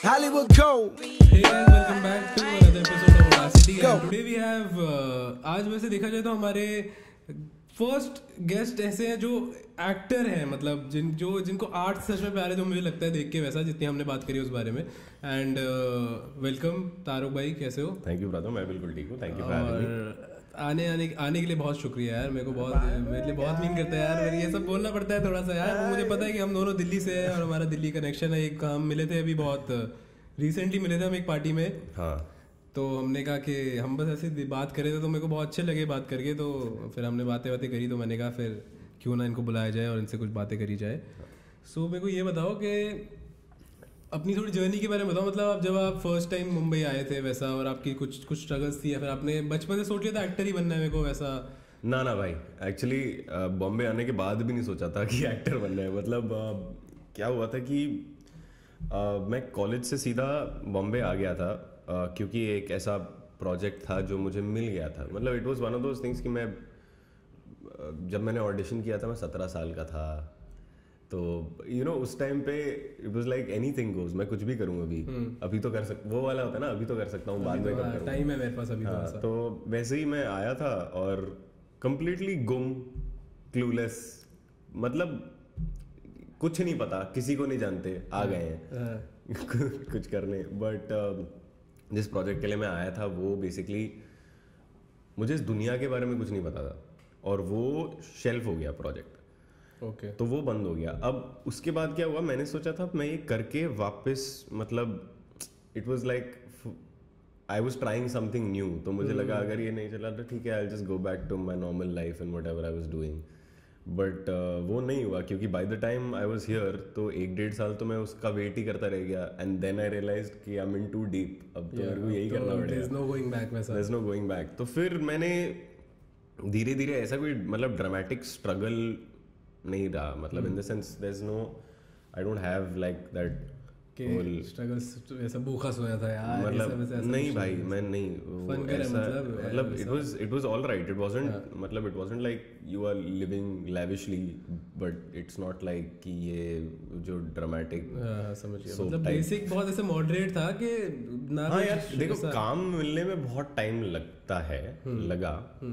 Hollywood Code. Hey guys, welcome back to another episode of Audacity. And today we have आज वैसे देखा जाए तो हमारे फर्स्ट गेस्ट ऐसे हैं जो एक्टर हैं, मतलब जिनको आर्ट सच में प्यार है, जो मुझे लगता है देख के वैसा, जितनी हमने बात करी उस बारे में. एंड वेलकम तारुक भाई, कैसे हो? थैंक यू ब्रदर, मैं बिल्कुल ठीक हूँ. Thank you for having me. आने के लिए बहुत शुक्रिया यार. मेरे लिए बहुत मीन करता है यार. मेरे ये सब बोलना पड़ता है थोड़ा सा यार. मुझे पता है कि हम दोनों दिल्ली से हैं और हमारा दिल्ली कनेक्शन है. एक हम मिले थे अभी, बहुत रिसेंटली मिले थे हम एक पार्टी में. हाँ, तो हमने कहा कि हम बस ऐसे बात कर रहे थे, तो मेरे को बहुत अच्छे लगे बात करके. तो फिर हमने बातें करी, तो मैंने कहा फिर क्यों ना इनको बुलाया जाए और इनसे कुछ बातें करी जाए. सो मेरे को ये बताओ कि अपनी थोड़ी जर्नी के बारे में बताओ. मतलब जब आप फर्स्ट टाइम मुंबई आए थे वैसा, और आपकी कुछ स्ट्रगल्स थी, या फिर आपने बचपन से सोच लिया था एक्टर ही बनना है मेरे को वैसा? ना भाई, एक्चुअली बॉम्बे आने के बाद भी नहीं सोचा था कि एक्टर बनना है. मतलब क्या हुआ था कि मैं कॉलेज से सीधा बॉम्बे आ गया था क्योंकि एक ऐसा प्रोजेक्ट था जो मुझे मिल गया था. मतलब it was one of those things कि मैं जब मैंने ऑडिशन किया था मैं 17 साल का था. तो उस टाइम पे it was like anything goes. मैं कुछ भी करूँ अभी तो कर सकता, वो वाला होता है ना, अभी तो कर सकता हूँ, बाद में कब करूँगा, टाइम है मेरे पास अभी. हाँ, तो वैसे ही मैं आया था और कंप्लीटली गुम, क्लूलेस, मतलब कुछ नहीं पता, किसी को नहीं जानते, आ गए हैं कुछ करने. बट जिस प्रोजेक्ट के लिए मैं आया था वो बेसिकली मुझे इस दुनिया के बारे में कुछ नहीं पता था, और वो शेल्फ हो गया प्रोजेक्ट. ओके. तो वो बंद हो गया. अब उसके बाद क्या हुआ, मैंने सोचा था मैं ये करके वापस, मतलब it was like I was trying something new. तो मुझे लगा अगर ये नहीं चला तो ठीक है, I just go back to my normal life and whatever I was doing. But वो नहीं हुआ, क्योंकि by the time I was here तो 1-1.5 साल तो मैं उसका वेट ही करता रह गया. एंड देन आई रियलाइज्ड कि I am in too deep. अब तो मेरे को यही करना पड़ेगा. There is no going back वैसा. There is no going back. तो फिर मैंने धीरे धीरे, ऐसा कोई मतलब ड्रामेटिक स्ट्रगल नहीं रहा, मतलब in the sense there is no, I don't have like that struggles. ऐसा भूखा सोया था यार, मतलब नहीं भाई, मैं नहीं फन करे, मतलब it was all right. It wasn't, मतलब it wasn't like you are living lavishly, but it's not like कि ये जो ड्रामेटिक. समझ गया. मतलब बेसिक बहुत ऐसे मॉडरेट था कि ना. हाँ यार देखो, काम मिलने में बहुत टाइम लगता है, लगा.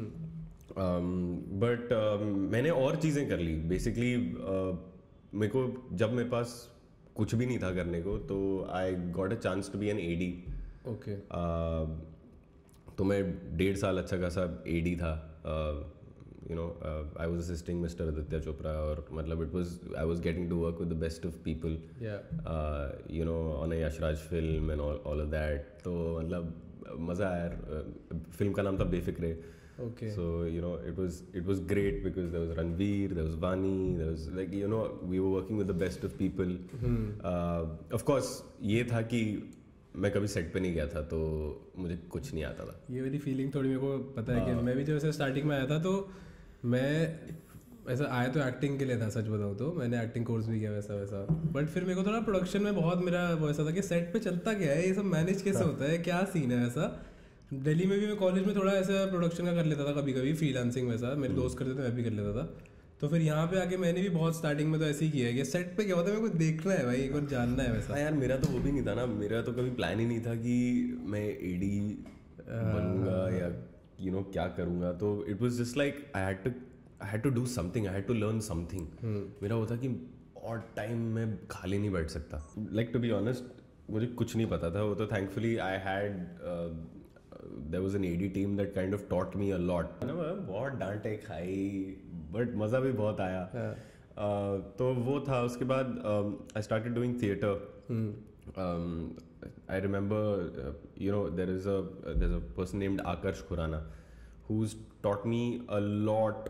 बट मैंने और चीज़ें कर ली बेसिकली. मेरे को जब मेरे पास कुछ भी नहीं था करने को, तो I got a chance to be an AD. Okay. तो मैं 1.5 साल अच्छा खासा एडी था. I was assisting mister Aditya Chopra, और मतलब I was getting to work with the best of people, on a Yash Raj film and all of that. तो मतलब मज़ा आया. फिल्म का नाम था Befikre. Okay. So it was great because there was Ranveer, there was Vani, there was like we were working with the best of people. Of course ये था कि मैं कभी सेट पे नहीं गया था, तो मुझे कुछ नहीं आता था. ये वाली फीलिंग थोड़ी मेरे को पता है कि मैं भी जब ऐसे स्टार्टिंग में आया था, तो मैं ऐसा आया तो एक्टिंग के लिए था. सच बताऊँ तो मैंने एक्टिंग कोर्स भी किया वैसा. बट फिर मेरे को थोड़ा प्रोडक्शन में बहुत मेरा वो ऐसा था कि सेट पे चलता क्या है, ये सब मैनेज कैसे होता है, क्या सीन है वैसा. दिल्ली में भी मैं कॉलेज में थोड़ा ऐसा प्रोडक्शन का कर लेता था, कभी कभी फ्रीलांसिंग वैसा. मेरे दोस्त करते थे, मैं भी कर लेता था. तो फिर यहाँ पे आके मैंने भी बहुत स्टार्टिंग में तो ऐसे ही किया है कि सेट पे क्या होता है मेरे को देखना है भाई, एक बार जानना है वैसा. यार मेरा तो वो भी नहीं था ना, मेरा तो कभी प्लान ही नहीं था कि मैं एडी बनूंगा या क्या करूँगा. तो it was just like I had to do something, I had to learn something. मेरा वो था कि और टाइम में खाली नहीं बैठ सकता. लाइक टू बी ऑनेस्ट, मुझे कुछ नहीं पता था. वो तो thankfully I had there was an AD team that kind of taught me a lot. बहुत डांटे खाई, बट मज़ा भी बहुत आया. तो वो था. उसके बाद I started doing theatre. I remember there's a person named Akarsh Khurana who's taught me a lot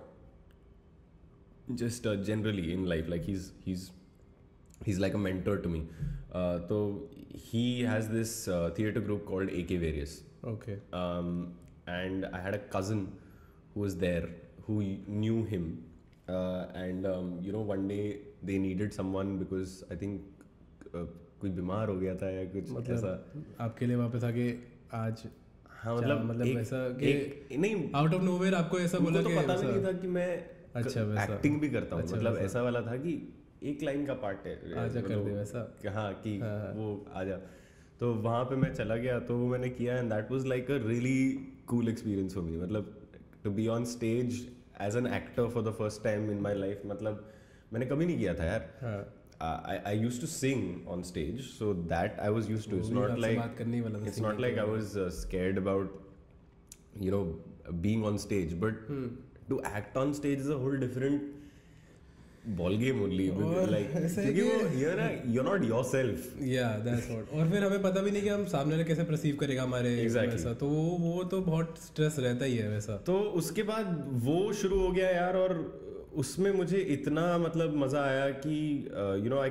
just generally in life. Like he's like a mentor to me. So he has this theatre group called AK Various. Okay. And I had a cousin who was there who knew him, and one day they needed someone because I think कोई बीमार हो गया था या कुछ, मतलब ऐसा आपके लिए वापस आके आज. हाँ, मतलब ऐसा कि नहीं, आउट ऑफ नोवेयर आपको ऐसा बोला तो पता भी नहीं था कि मैं एक्टिंग भी करता हूँ. मतलब ऐसा वाला था कि एक लाइन का पार्ट है, आजा कर दे वैसा. हाँ कि वो आजा. तो वहाँ पे मैं चला गया, तो वो मैंने किया, and that was like a really cool experience for me. मतलब to be on stage as an actor for the first time in my life, मतलब मैंने कभी नहीं किया था यार. I used to sing on stage, so that I was used to. It's not like I was scared about, you know, being on stage, but to act on stage is a whole different ball game only. Like क्योंकि वो you're not yourself. Yeah, that's what. और फिर हमें पता भी नहीं कि हम सामने वाला कैसे परसीव करेगा हमारे वैसा, तो वो तो बहुत स्ट्रेस रहता ही है वैसा. तो उसके बाद वो शुरू हो गया यार, और उसमें मुझे इतना मतलब मज़ा आया कि you know I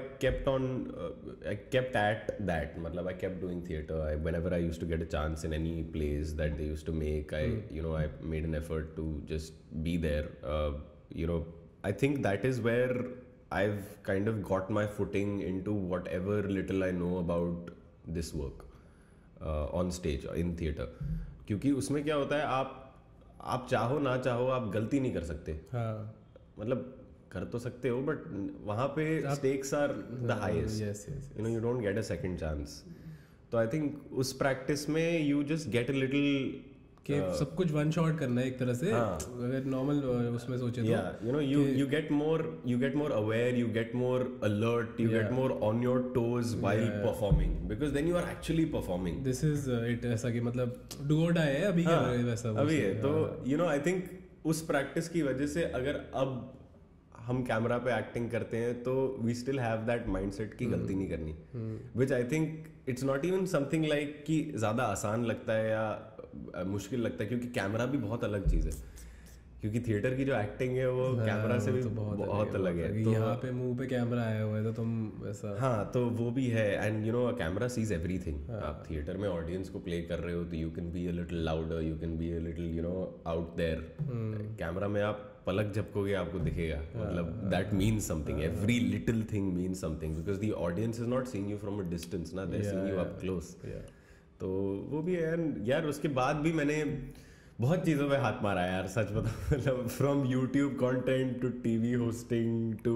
kept at that. मतलब I kept doing theatre. Whenever I used to get a chance in any place that they used to make, I made an effort to just be there. You know, I think that is where I've kind of got my footing into whatever little I know about this work on stage in theatre. क्योंकि उसमें क्या होता है, आप चाहो ना चाहो आप गलती नहीं कर सकते. मतलब कर तो सकते हो, बट वहाँ पे stakes are the highest. You know, you don't get a second chance. तो I think उस practice में you just get a little कि सब कुछ वन शॉट करना है एक तरह से. अगर नॉर्मल उसमें सोचे तो you know, you get more aware, you get more alert, you get more on your toes while performing, because then you are actually performing. This is it. ऐसा कि मतलब do or die है अभी. क्या वैसा अभी है. तो you know, I think उस प्रैक्टिस की वजह से अगर अब हम कैमरा पे एक्टिंग करते हैं तो we still have that mindset की गलती नहीं करनी, which I think it's not even something like कि ज़्यादा आसान लगता है या मुश्किल लगता है, क्योंकि कैमरा भी बहुत अलग चीज़ है. क्योंकि थिएटर की जो एक्टिंग है वो कैमरा से भी बहुत अलग है. तो यहाँ पे मुंह पे कैमरा आया हुआ है तो तुम वैसा. हाँ, तो वो भी है. And you know, camera sees everything. आप थिएटर में ऑडियंस को प्ले कर रहे हो तो you can be a little louder, you can be a little you know out there. Camera में आप पलक झपकोगे आपको दिखेगा. मतलब that means something. Every little thing means something, because the audience is not seeing you from a distance ना, they are seeing you up close. तो वो भी है यार. उसके बाद भी मैंने बहुत चीज़ों पे हाथ मारा यार, सच बताओ. मतलब from YouTube content to TV hosting to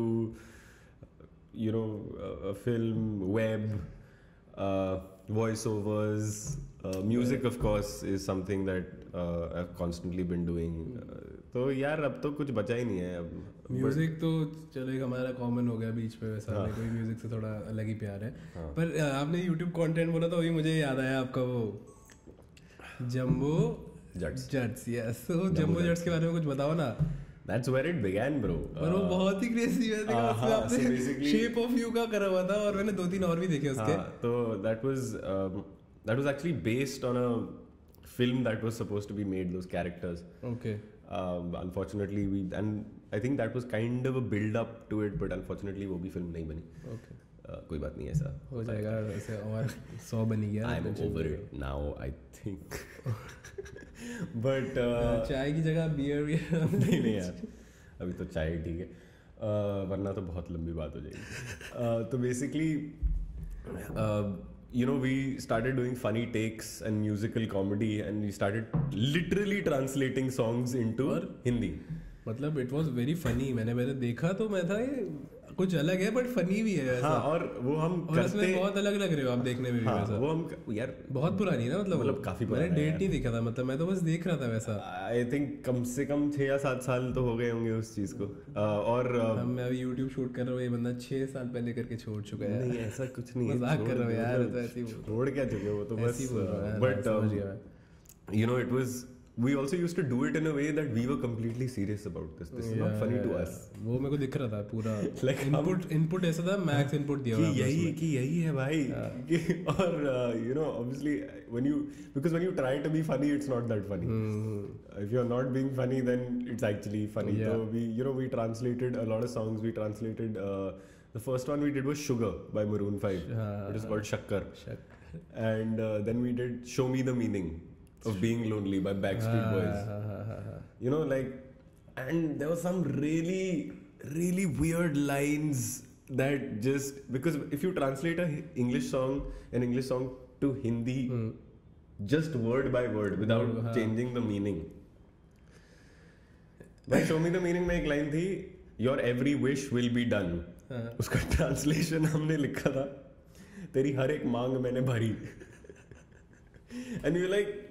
you know film, web, voice overs, music of course is something that I have constantly been doing. तो यार अब तो कुछ बचा ही नहीं है. अब म्यूजिक तो चलो एक हमारा कॉमन हो गया बीच पे वैसा. मेरे को भी म्यूजिक से थोड़ा अलग ही प्यार है. पर आपने यूट्यूब कंटेंट बोला तो वही मुझे याद आया आपका वो जंबो जट्स. यस, तो जंबो जट्स के बारे में कुछ बताओ ना. That's where it began, bro. और वो बहुत ही क्रेजी है. उसमें आपने शेप ऑफ यू का करा हुआ था और मैंने 2-3 और भी देखे उसके. तो that was actually based on a film that was supposed to be made, those characters. Okay. Unfortunately and I think that was kind of a build up to it, but unfortunately वो भी film नहीं बनी. Okay. कोई बात नहीं, ऐसा हो जाएगा. ऐसे और 100 बनी गया. I'm over it now, I think. But चाय की जगह बियर नहीं यार, अभी तो चाय ठीक है, वरना तो बहुत लंबी बात हो जाएगी. तो basically you know, we started doing funny takes and musical comedy, and we started literally translating songs into Hindi. मतलब इट वॉज वेरी फनी. मैंने देखा तो मैं था ये कुछ अलग है बट फनी भी है. हाँ, और वो हम करते बहुत अलग लग रहे हो आप देखने में भी. हाँ, वैसा वो हम यार बहुत पुरानी ना, मतलब काफी मैंने डेट नहीं देखा था. मतलब मैं तो बस देख रहा था वैसा. आई थिंक कम से कम 6 या 7 साल तो हो गए होंगे उस चीज को. और मैं अभी यूट्यूब शूट कर रहा हूँ, ये बंदा 6 साल पहले करके छोड़ चुका है. नहीं ऐसा कुछ नहीं है, मजाक कर रहा हूँ यार. छोड़ क्या चुके वो तो बस. But you know, it was we also used to do it in a way that we were completely serious about this is not funny to us. वो मेरे को दिख रहा था पूरा. like input ऐसा था, मैक्स इनपुट दिया हुआ कि यही है भाई. और you know, obviously because when you try to be funny, it's not that funny. If you're not being funny, then it's actually funny. So we translated a lot of songs. We translated the first one we did was Sugar by Maroon 5. It is called Shakkar. And then we did Show Me the Meaning of Being Lonely by Backstreet Boys. You know, like, and there were some really weird lines that just, because if you translate an English song to Hindi, just word by word without changing the meaning. By Show Me the Meaning में एक line थी, your every wish will be done. उसका translation हमने लिखा था, तेरी हर एक मांग मैंने भरी एंड यू लाइक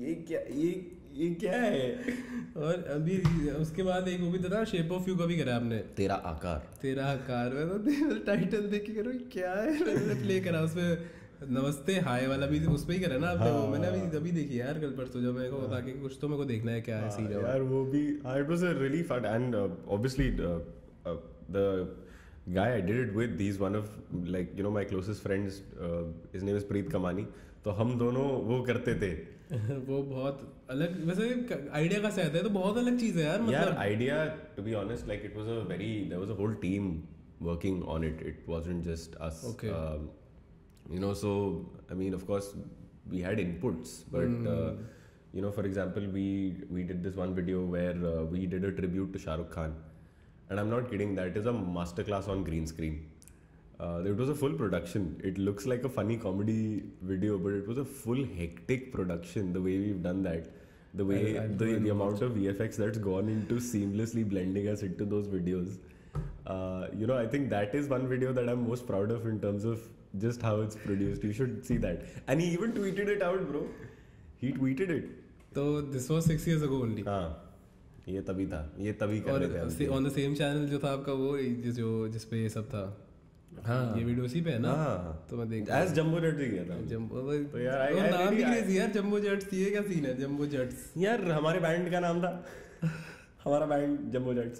ये क्या है। और अभी उसके बाद एक वो भी था, शेप ऑफ यू का भी करा आपने, तेरा आकार। तेरा आकार। मैं तो टाइटल देख के करो क्या है, मैंने प्ले करा उसमें नमस्ते हाय वाला भी उसमें ही करा ना आपने। वो मैंने अभी देखी यार कल परसों, जब मेरे को बता के कुछ तो मेरे को देखना है क्या है सीन है यार वो भी it was a really fun and obviously the guy I did it with, he's one of like you know my closest friends, his name is Preet Kamani, तो हम दोनों वो करते थे। वो बहुत अलग वैसे आइडिया का सेट है तो बहुत अलग चीज है यार, मतलब यार idea to be honest like it was a very there was a whole team working on it, it wasn't just us. Okay. You know, so I mean of course we had inputs, but you know, for example, we did this one video where we did a tribute to Shah Rukh Khan, and I'm not kidding, that is a masterclass on green screen. It was a full production. It looks like a funny comedy video, but it was a full hectic production. The way we've done that, the way the amount of VFX that's gone into seamlessly blending us into those videos. You know, I think that is one video that I'm most proud of in terms of just how it's produced. You should see that. And he even tweeted it out, bro. He tweeted it. तो this was 6 years ago only. हाँ, ये तभी था, ये तभी कर रहे थे। और ऑन द सेम चैनल जो था आपका वो जो जिस पे ये सब था, हाँ ये वीडियो उसी पे है ना। हाँ, तो मैं देख एज जंबो जट्स ही गया था। जंबो तो यार और नाम भी क्रेजी यार, जंबो जट्स। ये क्या सीन है जंबो जट्स? यार हमारे बैंड का नाम था हमारा band Jumbo Jutts.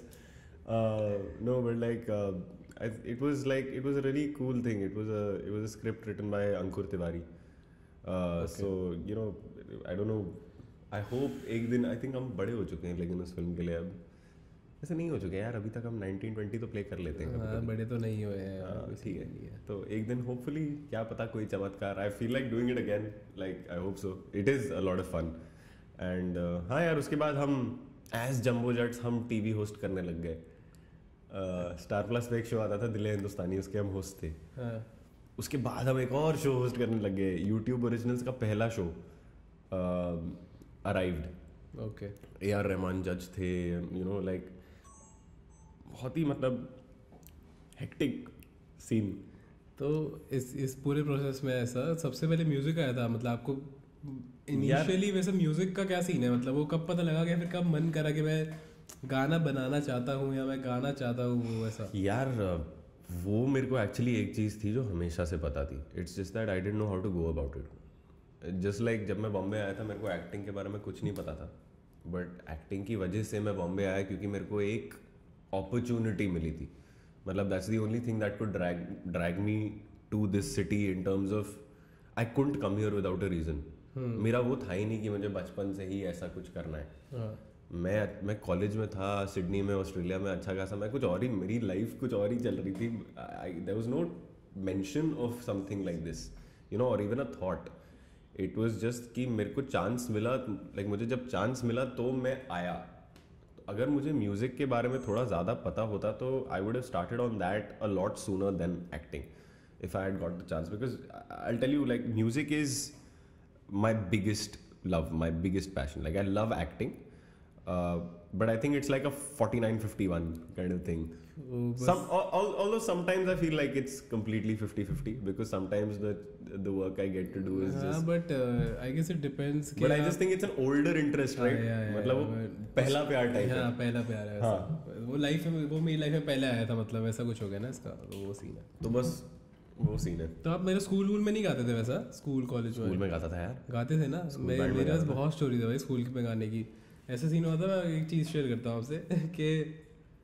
No, but like it was a really cool thing. It was a script written by Ankur Tiwari. So you know, I don't know, I hope एक दिन, I think हम बड़े हो चुके हैं लेकिन उस फिल्म के लिए अब ऐसे नहीं हो चुके यार, अभी तक हम 19-20 तो प्ले कर लेते हैं। हाँ, बड़े तो नहीं हुए हैं। ठीक है, तो एक दिन होपफुली क्या पता कोई चमत्कार, I feel like doing it again, like I hope so, it is a lot of fun. And हाँ यार, उसके बाद हम एज जंबो जट्स हम टीवी होस्ट करने लग गए। स्टार प्लस पे एक शो आता था दिल हिंदुस्तानी, उसके हम होस्ट थे। उसके बाद हम एक और शो होस्ट करने लग गए, यूट्यूब ओरिजिनल्स का पहला show arrived. Okay, AR Rahman जज थे, यू नो लाइक बहुत ही मतलब हेक्टिक सीन। तो इस पूरे प्रोसेस में ऐसा सबसे पहले म्यूजिक आया था, मतलब आपको इनिशियली वैसे म्यूजिक का क्या सीन है, मतलब वो कब पता लगा, क्या फिर कब मन करा कि मैं गाना बनाना चाहता हूँ या मैं गाना चाहता हूँ, वो ऐसा? यार वो मेरे को एक्चुअली एक चीज़ थी जो हमेशा से पता थी, it's just that I didn't know how to go about it. Just like जब मैं बॉम्बे आया था मेरे को एक्टिंग के बारे में कुछ नहीं पता था, बट एक्टिंग की वजह से मैं बॉम्बे आया क्योंकि मेरे को एक अपॉर्चुनिटी मिली थी। मतलब that's the only thing that could drag me to this city in terms of I couldn't come here without a reason. मेरा वो था ही नहीं कि मुझे बचपन से ही ऐसा कुछ करना है। मैं कॉलेज में था सिडनी में, ऑस्ट्रेलिया में, अच्छा खासा मैं कुछ और ही, मेरी लाइफ कुछ और ही चल रही थी। There was no mention of something like this, you know, और even a thought. It was just कि मेरे को चांस मिला, लाइक मुझे जब चांस मिला तो मैं आया। अगर मुझे म्यूजिक के बारे में थोड़ा ज़्यादा पता होता तो I would have started on that a lot sooner than acting if I had got the chance, because I will tell you like music is my biggest love, my biggest passion. Like I love acting, but I think it's like a 49-51 kind of thing. Although sometimes I feel like it's completely 50-50 because sometimes the work I get to do is just. But I guess it depends. But I just think it's an older interest, right? मतलब वो पहला प्यार type है। हाँ, पहला प्यार है। हाँ, वो लाइफ में, वो मेरी लाइफ में पहले आया था, मतलब ऐसा कुछ हो गया ना इसका, वो सीन है। तो बस वो सीन है। तो आप मेरे स्कूल में नहीं गाते थे वैसा? स्कूल कॉलेज में गाता था यार, गाते थे ना। मेरे पास बहुत स्टोरी था भाई स्कूल में गाने की। ऐसा सीन हुआ था, मैं एक चीज़ शेयर करता हूँ आपसे कि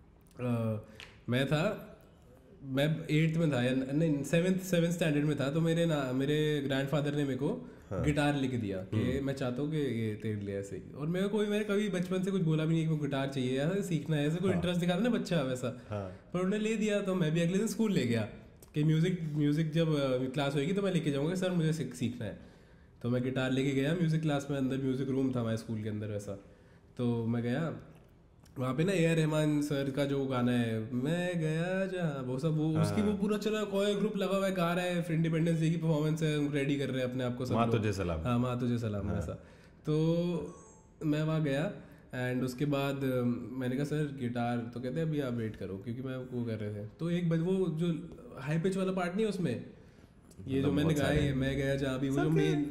मैं 8th में था या नहीं 7th स्टैंडर्ड में था, तो मेरे ग्रैंडफादर ने मेरे को गिटार लिख दिया कि मैं चाहता हूँ कि ये तेरे लिए ऐसे ही। और मैंने कभी बचपन से कुछ बोला भी नहीं कि वो गिटार चाहिए, ऐसा सीखना है, ऐसे कोई इंटरेस्ट दिखाता ना बच्चा वैसा। पर उन्होंने ले दिया, तो मैं भी अगले दिन स्कूल ले गया कि म्यूज़िक जब क्लास होगी तो मैं लेके जाऊँगा, सर मुझे सीखना है। तो मैं गिटार लेके गया म्यूज़िक क्लास में, अंदर म्यूज़िक रूम था हमारे स्कूल के अंदर वैसा। तो मैं गया वहाँ पे ना, AR रहमान सर का जो गाना है मैं गया जहाँ, वो सब वो उसकी वो पूरा चला, कोई ग्रुप लगा हुआ है, गा रहा है, फिर इंडिपेंडेंस डे की परफॉर्मेंस है, रेडी कर रहे हैं अपने आप को सब। माँ तुझे सलाम। हाँ, माँ तुझे सलाम ऐसा। तो मैं वहाँ गया एंड उसके बाद मैंने कहा सर गिटार, तो कहते हैं अभी आप वेट करो, क्योंकि मैं वो कर रहे थे। तो एक वो जो हाई पिच वाला पार्ट नहीं है उसमें, ये जो मैंने गाया है, मैं गया जहाँ भी, वो जो मेन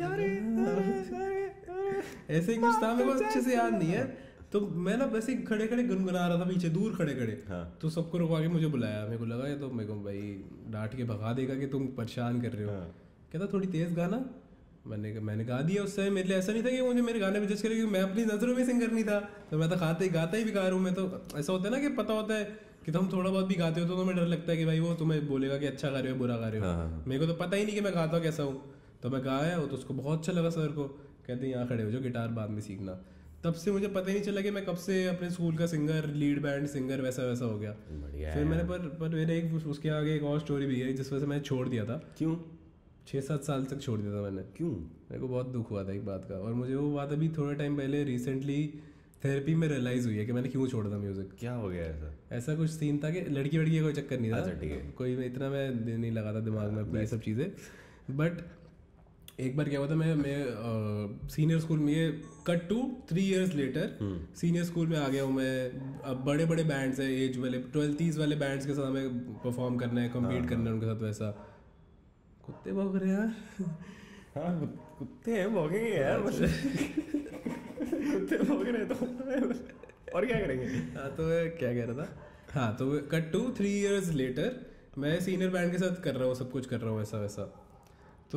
ऐसे ही कुछ था, मेरे को अच्छे से याद नहीं है। तो मैं ना वैसे खड़े खड़े गुनगुना रहा था पीछे, दूर खड़े खड़े। तो सबको रुकवा के मुझे बुलाया, मेरे को लगा ये तो मेरे को भाई डांट के भगा देगा कि तुम परेशान कर रहे हो। कहता थोड़ी तेज गाना। मैंने गा दिया। उस समय मेरे लिए ऐसा नहीं था कि मुझे मेरे गाने पे जज करे, क्योंकि मैं अपनी नजरों में सिंगर नहीं था। तो मैं तो गाता ही बेकार हूँ। मैं तो ऐसा होता है ना कि पता होता है कि तुम थोड़ा बहुत भी गाते हो तो तुम्हें डर लगता है कि भाई वो तुम्हें बोलेगा कि अच्छा गा रहे हो बुरा गा रहे हो। मेरे को तो पता ही नहीं कि मैं गाता कैसा हूँ। तो मैं गाया तो उसको बहुत अच्छा लगा सर को। कहते यहाँ खड़े हो जो गिटार बाद में सीखना। तब से मुझे पता ही नहीं चला कि मैं कब से अपने स्कूल का सिंगर, लीड बैंड सिंगर वैसा हो गया। फिर मैंने पर मेरे एक उसके आगे एक और स्टोरी भी है जिस वजह से मैंने छोड़ दिया था। क्यों? 6-7 साल तक छोड़ दिया था मैंने। क्यों? मेरे को बहुत दुख हुआ था एक बात का, और मुझे वो बात अभी थोड़े टाइम पहले रिसेंटली थेरेपी में रियलाइज हुई है कि मैंने क्यों छोड़ा था म्यूजिक। क्या हो गया ऐसा कुछ सीन था कि लड़की का कोई चक्कर नहीं था। अच्छा ठीक है। कोई इतना मैं नहीं लगा था दिमाग में अपनी ये सब चीज़ें। बट एक बार क्या हुआ था, मैं सीनियर स्कूल में, ये cut to 3 years later senior school में आ गया हूँ मैं। अब बड़े बड़े बैंड्स हैं, एज वाले 12-30 वाले बैंड्स के साथ हमें परफॉर्म करना है, कम्पीट करना है उनके साथ। वैसा कुत्ते भौंक रहे हैं यार। हाँ कुत्ते हैं, भौंकेंगे यार। कुत्ते भौंक रहे तो और क्या करेंगे। हाँ तो मैं क्या कह रहा था। हाँ तो कट टू 3 years लेटर मैं सीनियर बैंड के साथ कर रहा हूँ, सब कुछ कर रहा हूँ वैसा। तो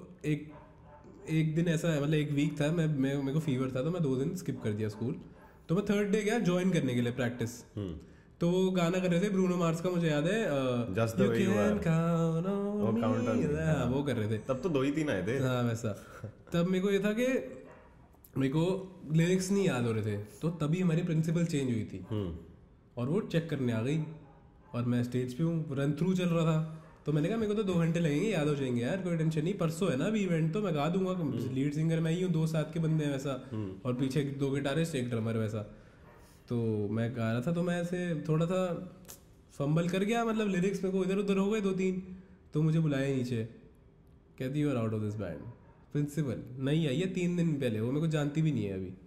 एक दिन ऐसा है, मतलब एक वीक था, मेरे को फीवर था तो मैं 2 दिन स्किप कर दिया स्कूल। तो मैं 3rd डे गया ज्वाइन करने के लिए प्रैक्टिस। तो वो गाना कर रहे थे ब्रूनो मार्स का, मुझे याद है, Just the way you are। वो कर रहे थे। तब तो 2-3 आए थे। हाँ वैसा। तब मेरे को ये था कि मेरे को लिरिक्स नहीं याद हो रहे थे। तो तभी हमारी प्रिंसिपल चेंज हुई थी और वो चेक करने आ गई, और मैं स्टेज पे हूँ, रन थ्रू चल रहा था। तो मैंने कहा मेरे को तो 2 घंटे लगेंगे, याद हो जाएंगे यार, कोई टेंशन नहीं, परसों है ना अभी इवेंट, तो मैं गा दूंगा। लीड सिंगर मैं ही हूँ, 2 साथ के बंदे हैं वैसा, और पीछे 2 गिटारिस्ट 1 ड्रमर वैसा। तो मैं गा रहा था, तो मैं ऐसे थोड़ा सा फंबल कर गया, मतलब लिरिक्स मेरे को इधर उधर हो गए 2-3। तो मुझे बुलाया नीचे, कहती you are out of this band. Principal नहीं आई है 3 दिन पहले, वो मेरे को जानती भी नहीं है अभी।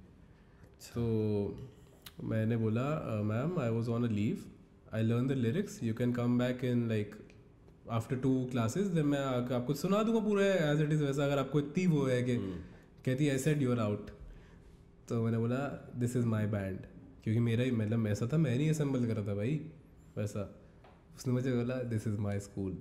तो मैंने बोला ma'am I was on a leave, I learn the lyrics, you can come back in like after 2 classes, जब मैं आपको सुना दूंगा पूरा एज इट इज़ वैसा, अगर आपको इतनी वो है कि। कहती I said you are out. तो मैंने बोला दिस इज़ माई बैंड, क्योंकि मेरा ही मतलब ऐसा था, मैं नहीं असेंबल कर रहा था भाई वैसा। उसने मुझे बोला दिस इज़ माई स्कूल।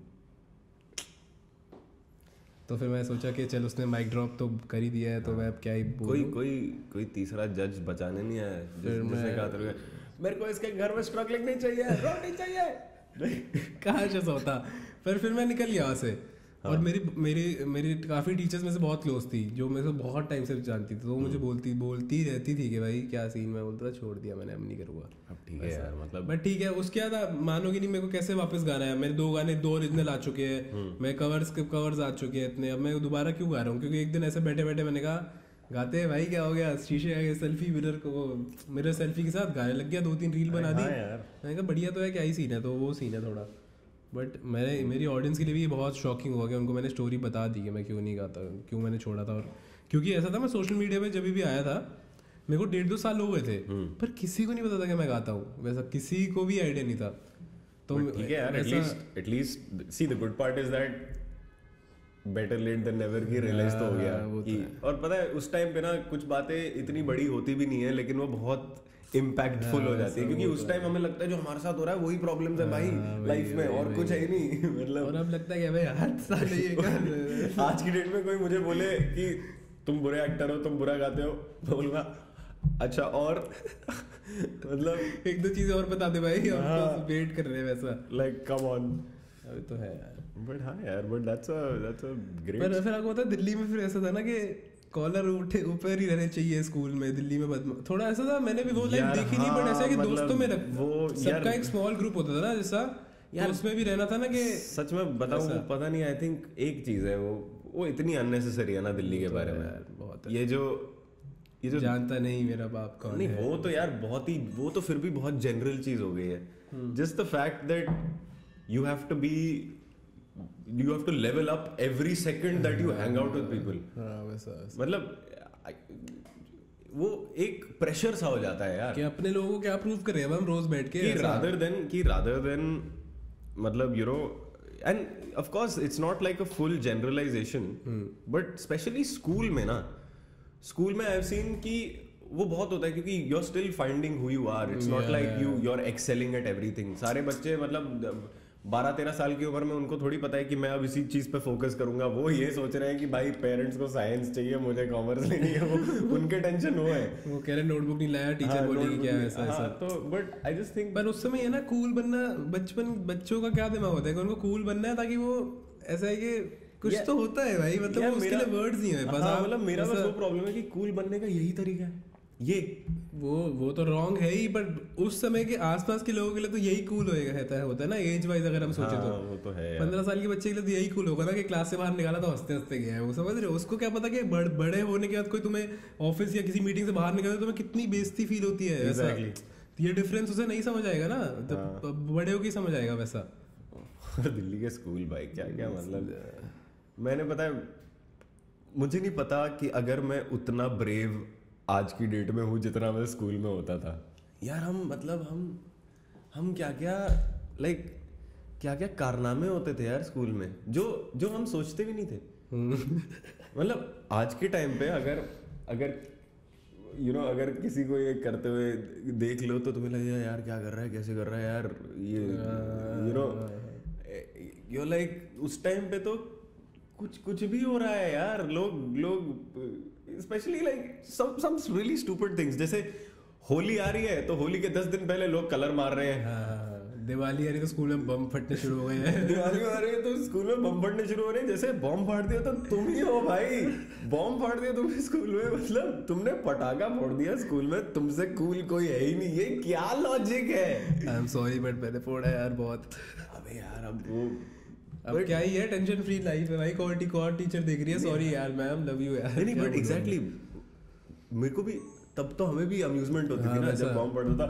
तो फिर मैं सोचा कि चल उसने माइक ड्रॉप तो कर ही दिया है, तो मैं अब क्या ही बोलूं। कोई तीसरा जज बचाने नहीं आया जिसने कहा था मेरे को इसके घर में स्ट्रगलिंग नहीं चाहिए, रोटी चाहिए। कहाँ से होता। पर फिर मैं निकल गया वहाँ से। और मेरी काफ़ी टीचर्स में से बहुत क्लोज थी, जो मेरे से बहुत टाइम से जानती थी। तो वो मुझे बोलती रहती थी कि भाई क्या सीन। मैं बोलता था छोड़ दिया मैंने, अब नहीं करूँगा। अब ठीक है यार, मतलब बट ठीक है। उसके बाद मानोगे नहीं, मेरे को कैसे वापस गाना है। मेरे 2 गाने 2 ओरिजिनल आ चुके हैं, मैं कवर्स आ चुके हैं इतने। अब मैं दोबारा क्यों गा रहा हूँ, क्योंकि एक दिन ऐसे बैठे बैठे मैंने कहा गाते हैं भाई, क्या हो गया, शीशे आगे सेल्फी मिरर सेल्फी के साथ गाने लग गया, 2-3 रील बना दी। मैंने कहा बढ़िया तो है, क्या ही सीन है। तो वो सीन है थोड़ा। बट मेरी ऑडियंस के लिए भी बहुत शॉकिंग हुआ कि उनको मैंने स्टोरी बता दी कि मैं क्यों नहीं गाता, क्यों मैंने छोड़ा था। और क्योंकि ऐसा था, मैं सोशल मीडिया पे जब भी आया था, मेरे को 1.5-2 साल हो गए थे, पर किसी को नहीं पता था कि मैं गाता हूँ वैसा, किसी को भी आइडिया नहीं था। तो ठीक है यार, at least see the good part is that better late than never की रियलाइज तो हो गया कि। और पता है उस टाइम पे ना कुछ बातें इतनी बड़ी होती भी नहीं है, लेकिन वो बहुत इम्पैक्टफुल हो जाती है, क्योंकि उस टाइम हमें लगता है जो हमारे साथ हो रहा है वही प्रॉब्लम है भाई लाइफ में, और कुछ है ही नहीं। मतलब और अब लगता है कि भाई आज की डेट में कोई मुझे बोले कि तुम बुरे एक्टर हो, तुम बुरा गाते हो, तो बोलूंगा अच्छा और मतलब 1-2 चीजें और बता दे भाई, हम वेट कर रहे हैं वैसा। Like come on. अभी तो है यार। बट हाँ यार, बट दैट्स अ ग्रेट। पर फिर आपको पता है दिल्ली में फिर ऐसा था ना कि कॉलर ऊपर ही रहने चाहिए स्कूल में। दिल्ली में थोड़ा ऐसा था, मैंने भी वो लाइफ देखी नहीं, बट ऐसा कि दोस्तों में सबका एक स्मॉल ग्रुप होता था ना जैसा, तो उसमें भी रहना था ना कि। सच में बताऊं, पता नहीं, आई थिंक एक चीज है वो इतनी अननेसेसरी है ना दिल्ली के बारे में। बहुत ये जो जानता नहीं मेरा बाप कौन नहीं है। वो तो यार बहुत ही, वो तो फिर भी बहुत जनरल चीज हो गई है। Just the fact that you have to level up every second that you hang out with people। वैसा मतलब वो एक प्रेशर सा हो जाता है यार कि अपने लोगों को क्या प्रूव कर रहे हैं हम रोज बैठ के, rather than मतलब and of course it's not like a full generalisation, but specially school में ना, स्कूल में आई हैव सीन कि वो बहुत होता है क्योंकि you are still finding who you are, it's not like you are excelling at everything. सारे बच्चे मतलब 12-13 साल की उम्र में उनको थोड़ी पता है कि मैं अब इसी चीज पे फोकस करूंगा. वो ये सोच रहे हैं कि भाई पेरेंट्स को साइंस चाहिए, मुझे कॉमर्स लेनी है. वो उनके टेंशन वो है, वो कह रहे नोटबुक नहीं लाया, टीचर बोलेगी क्या ऐसा ऐसा. तो बट आई जस्ट थिंक पर उस समय ये ना कूल बनना, बच्चों का क्या दिमाग होता है कि उनको कूल बनना है ताकि वो ऐसा है कि कुछ तो होता है भाई, मतलब उसके लिए वर्ड्स नहीं है बस. मतलब मेरा बस वो प्रॉब्लम है कि कूल बनने का यही तरीका है ये. वो तो रॉन्ग है ही, बट उस समय के आसपास के लोगों के लिए तो यही कूल होता है ना, एज वाइज अगर हम सोचे तो. वो तो है 15 साल के बच्चे के लिए तो यही कूल होगा ना कि क्लास से बाहर निकाला तो हंसते हंसते गया है. वो समझ रहे हो, उसको क्या पता कि बड़े होने के बाद कोई तुम्हें ऑफिस या किसी मीटिंग से बाहर निकाले तो तुम्हें कितनी बेइज्जती फील होती है. ऐसा ये डिफरेंस उसे नहीं समझ आएगा ना, तो बड़े होके समझ आएगा वैसा. दिल्ली के स्कूल भाई क्या क्या मतलब. मैंने पता है, मुझे नहीं पता कि अगर मैं उतना ब्रेव आज की डेट में हूँ जितना मैं स्कूल में होता था यार. हम क्या क्या लाइक क्या क्या कारनामे होते थे यार स्कूल में, जो हम सोचते भी नहीं थे. मतलब आज के टाइम पे अगर अगर किसी को ये करते हुए देख लो तो तुम्हें लगेगा यार क्या कर रहा है, कैसे कर रहा है यार ये यू लाइक उस टाइम पे तो कुछ भी हो रहा है यार. लोग specially like some really stupid things. जैसे होली आ रही है तो होली के 10 दिन पहले लोग कलर मार रहे हैं. दिवाली आ रही है तो स्कूल में बम फटने शुरू हो गए हैं. दिवाली आ रही है तो स्कूल में बम फटने शुरू हो रहे हैं. जैसे बम फाड़ दिया तो तुम ही हो भाई. बम फाड़ दिया तुमने स्कूल में, मतलब तुमने पटाखा फोड़ दिया स्कूल में, तुमसे कूल कोई है ही नहीं. ये क्या लॉजिक है? आई एम सॉरी बट मैंने फोड़ा यार बहुत. अबे यार अब क्या ही है, टेंशन फ्री लाइफ है भाई. कोर टीचर देख रही है, सॉरी यार मैम, लव यू यार. नहीं बट एग्जैक्टली मेरे को भी तब तो हमें भी अम्यूजमेंट होती थी ना जब बॉम्ब पड़ता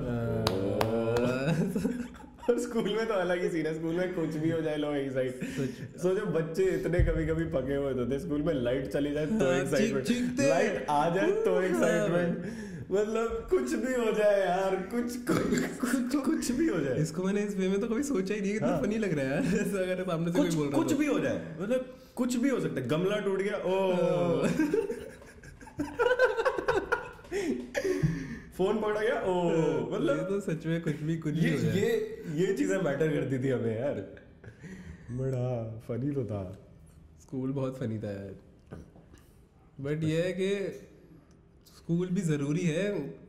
था. स्कूल में तो अलग ही सीन है. स्कूल में कुछ भी हो जाए लोग एक्साइट. सो जो बच्चे इतने कभी पके हुए होते थे, स्कूल में लाइट चली जाए तो एक्साइटमेंट, लाइट आ जाए तो एक्साइटमेंट. मतलब कुछ भी हो जाए यार, कुछ भी हो जाए. इसको मैंने इस वे में तो कभी सोचा ही नहीं. कितना फनी लग रहा है यार ऐसा अगर सामने से कोई बोल रहा है. कुछ भी हो जाए, मतलब कुछ भी हो सकता है. गमला टूट गया, ओ फोन पकड़ा गया, ओ मतलब ये तो सच में कुछ भी हो जाए. ये चीजें मैटर करती थी हमें यार. बड़ा फनी तो था. स्कूल बहुत फनी था यार. बट ये है कि स्कूल भी ज़रूरी है.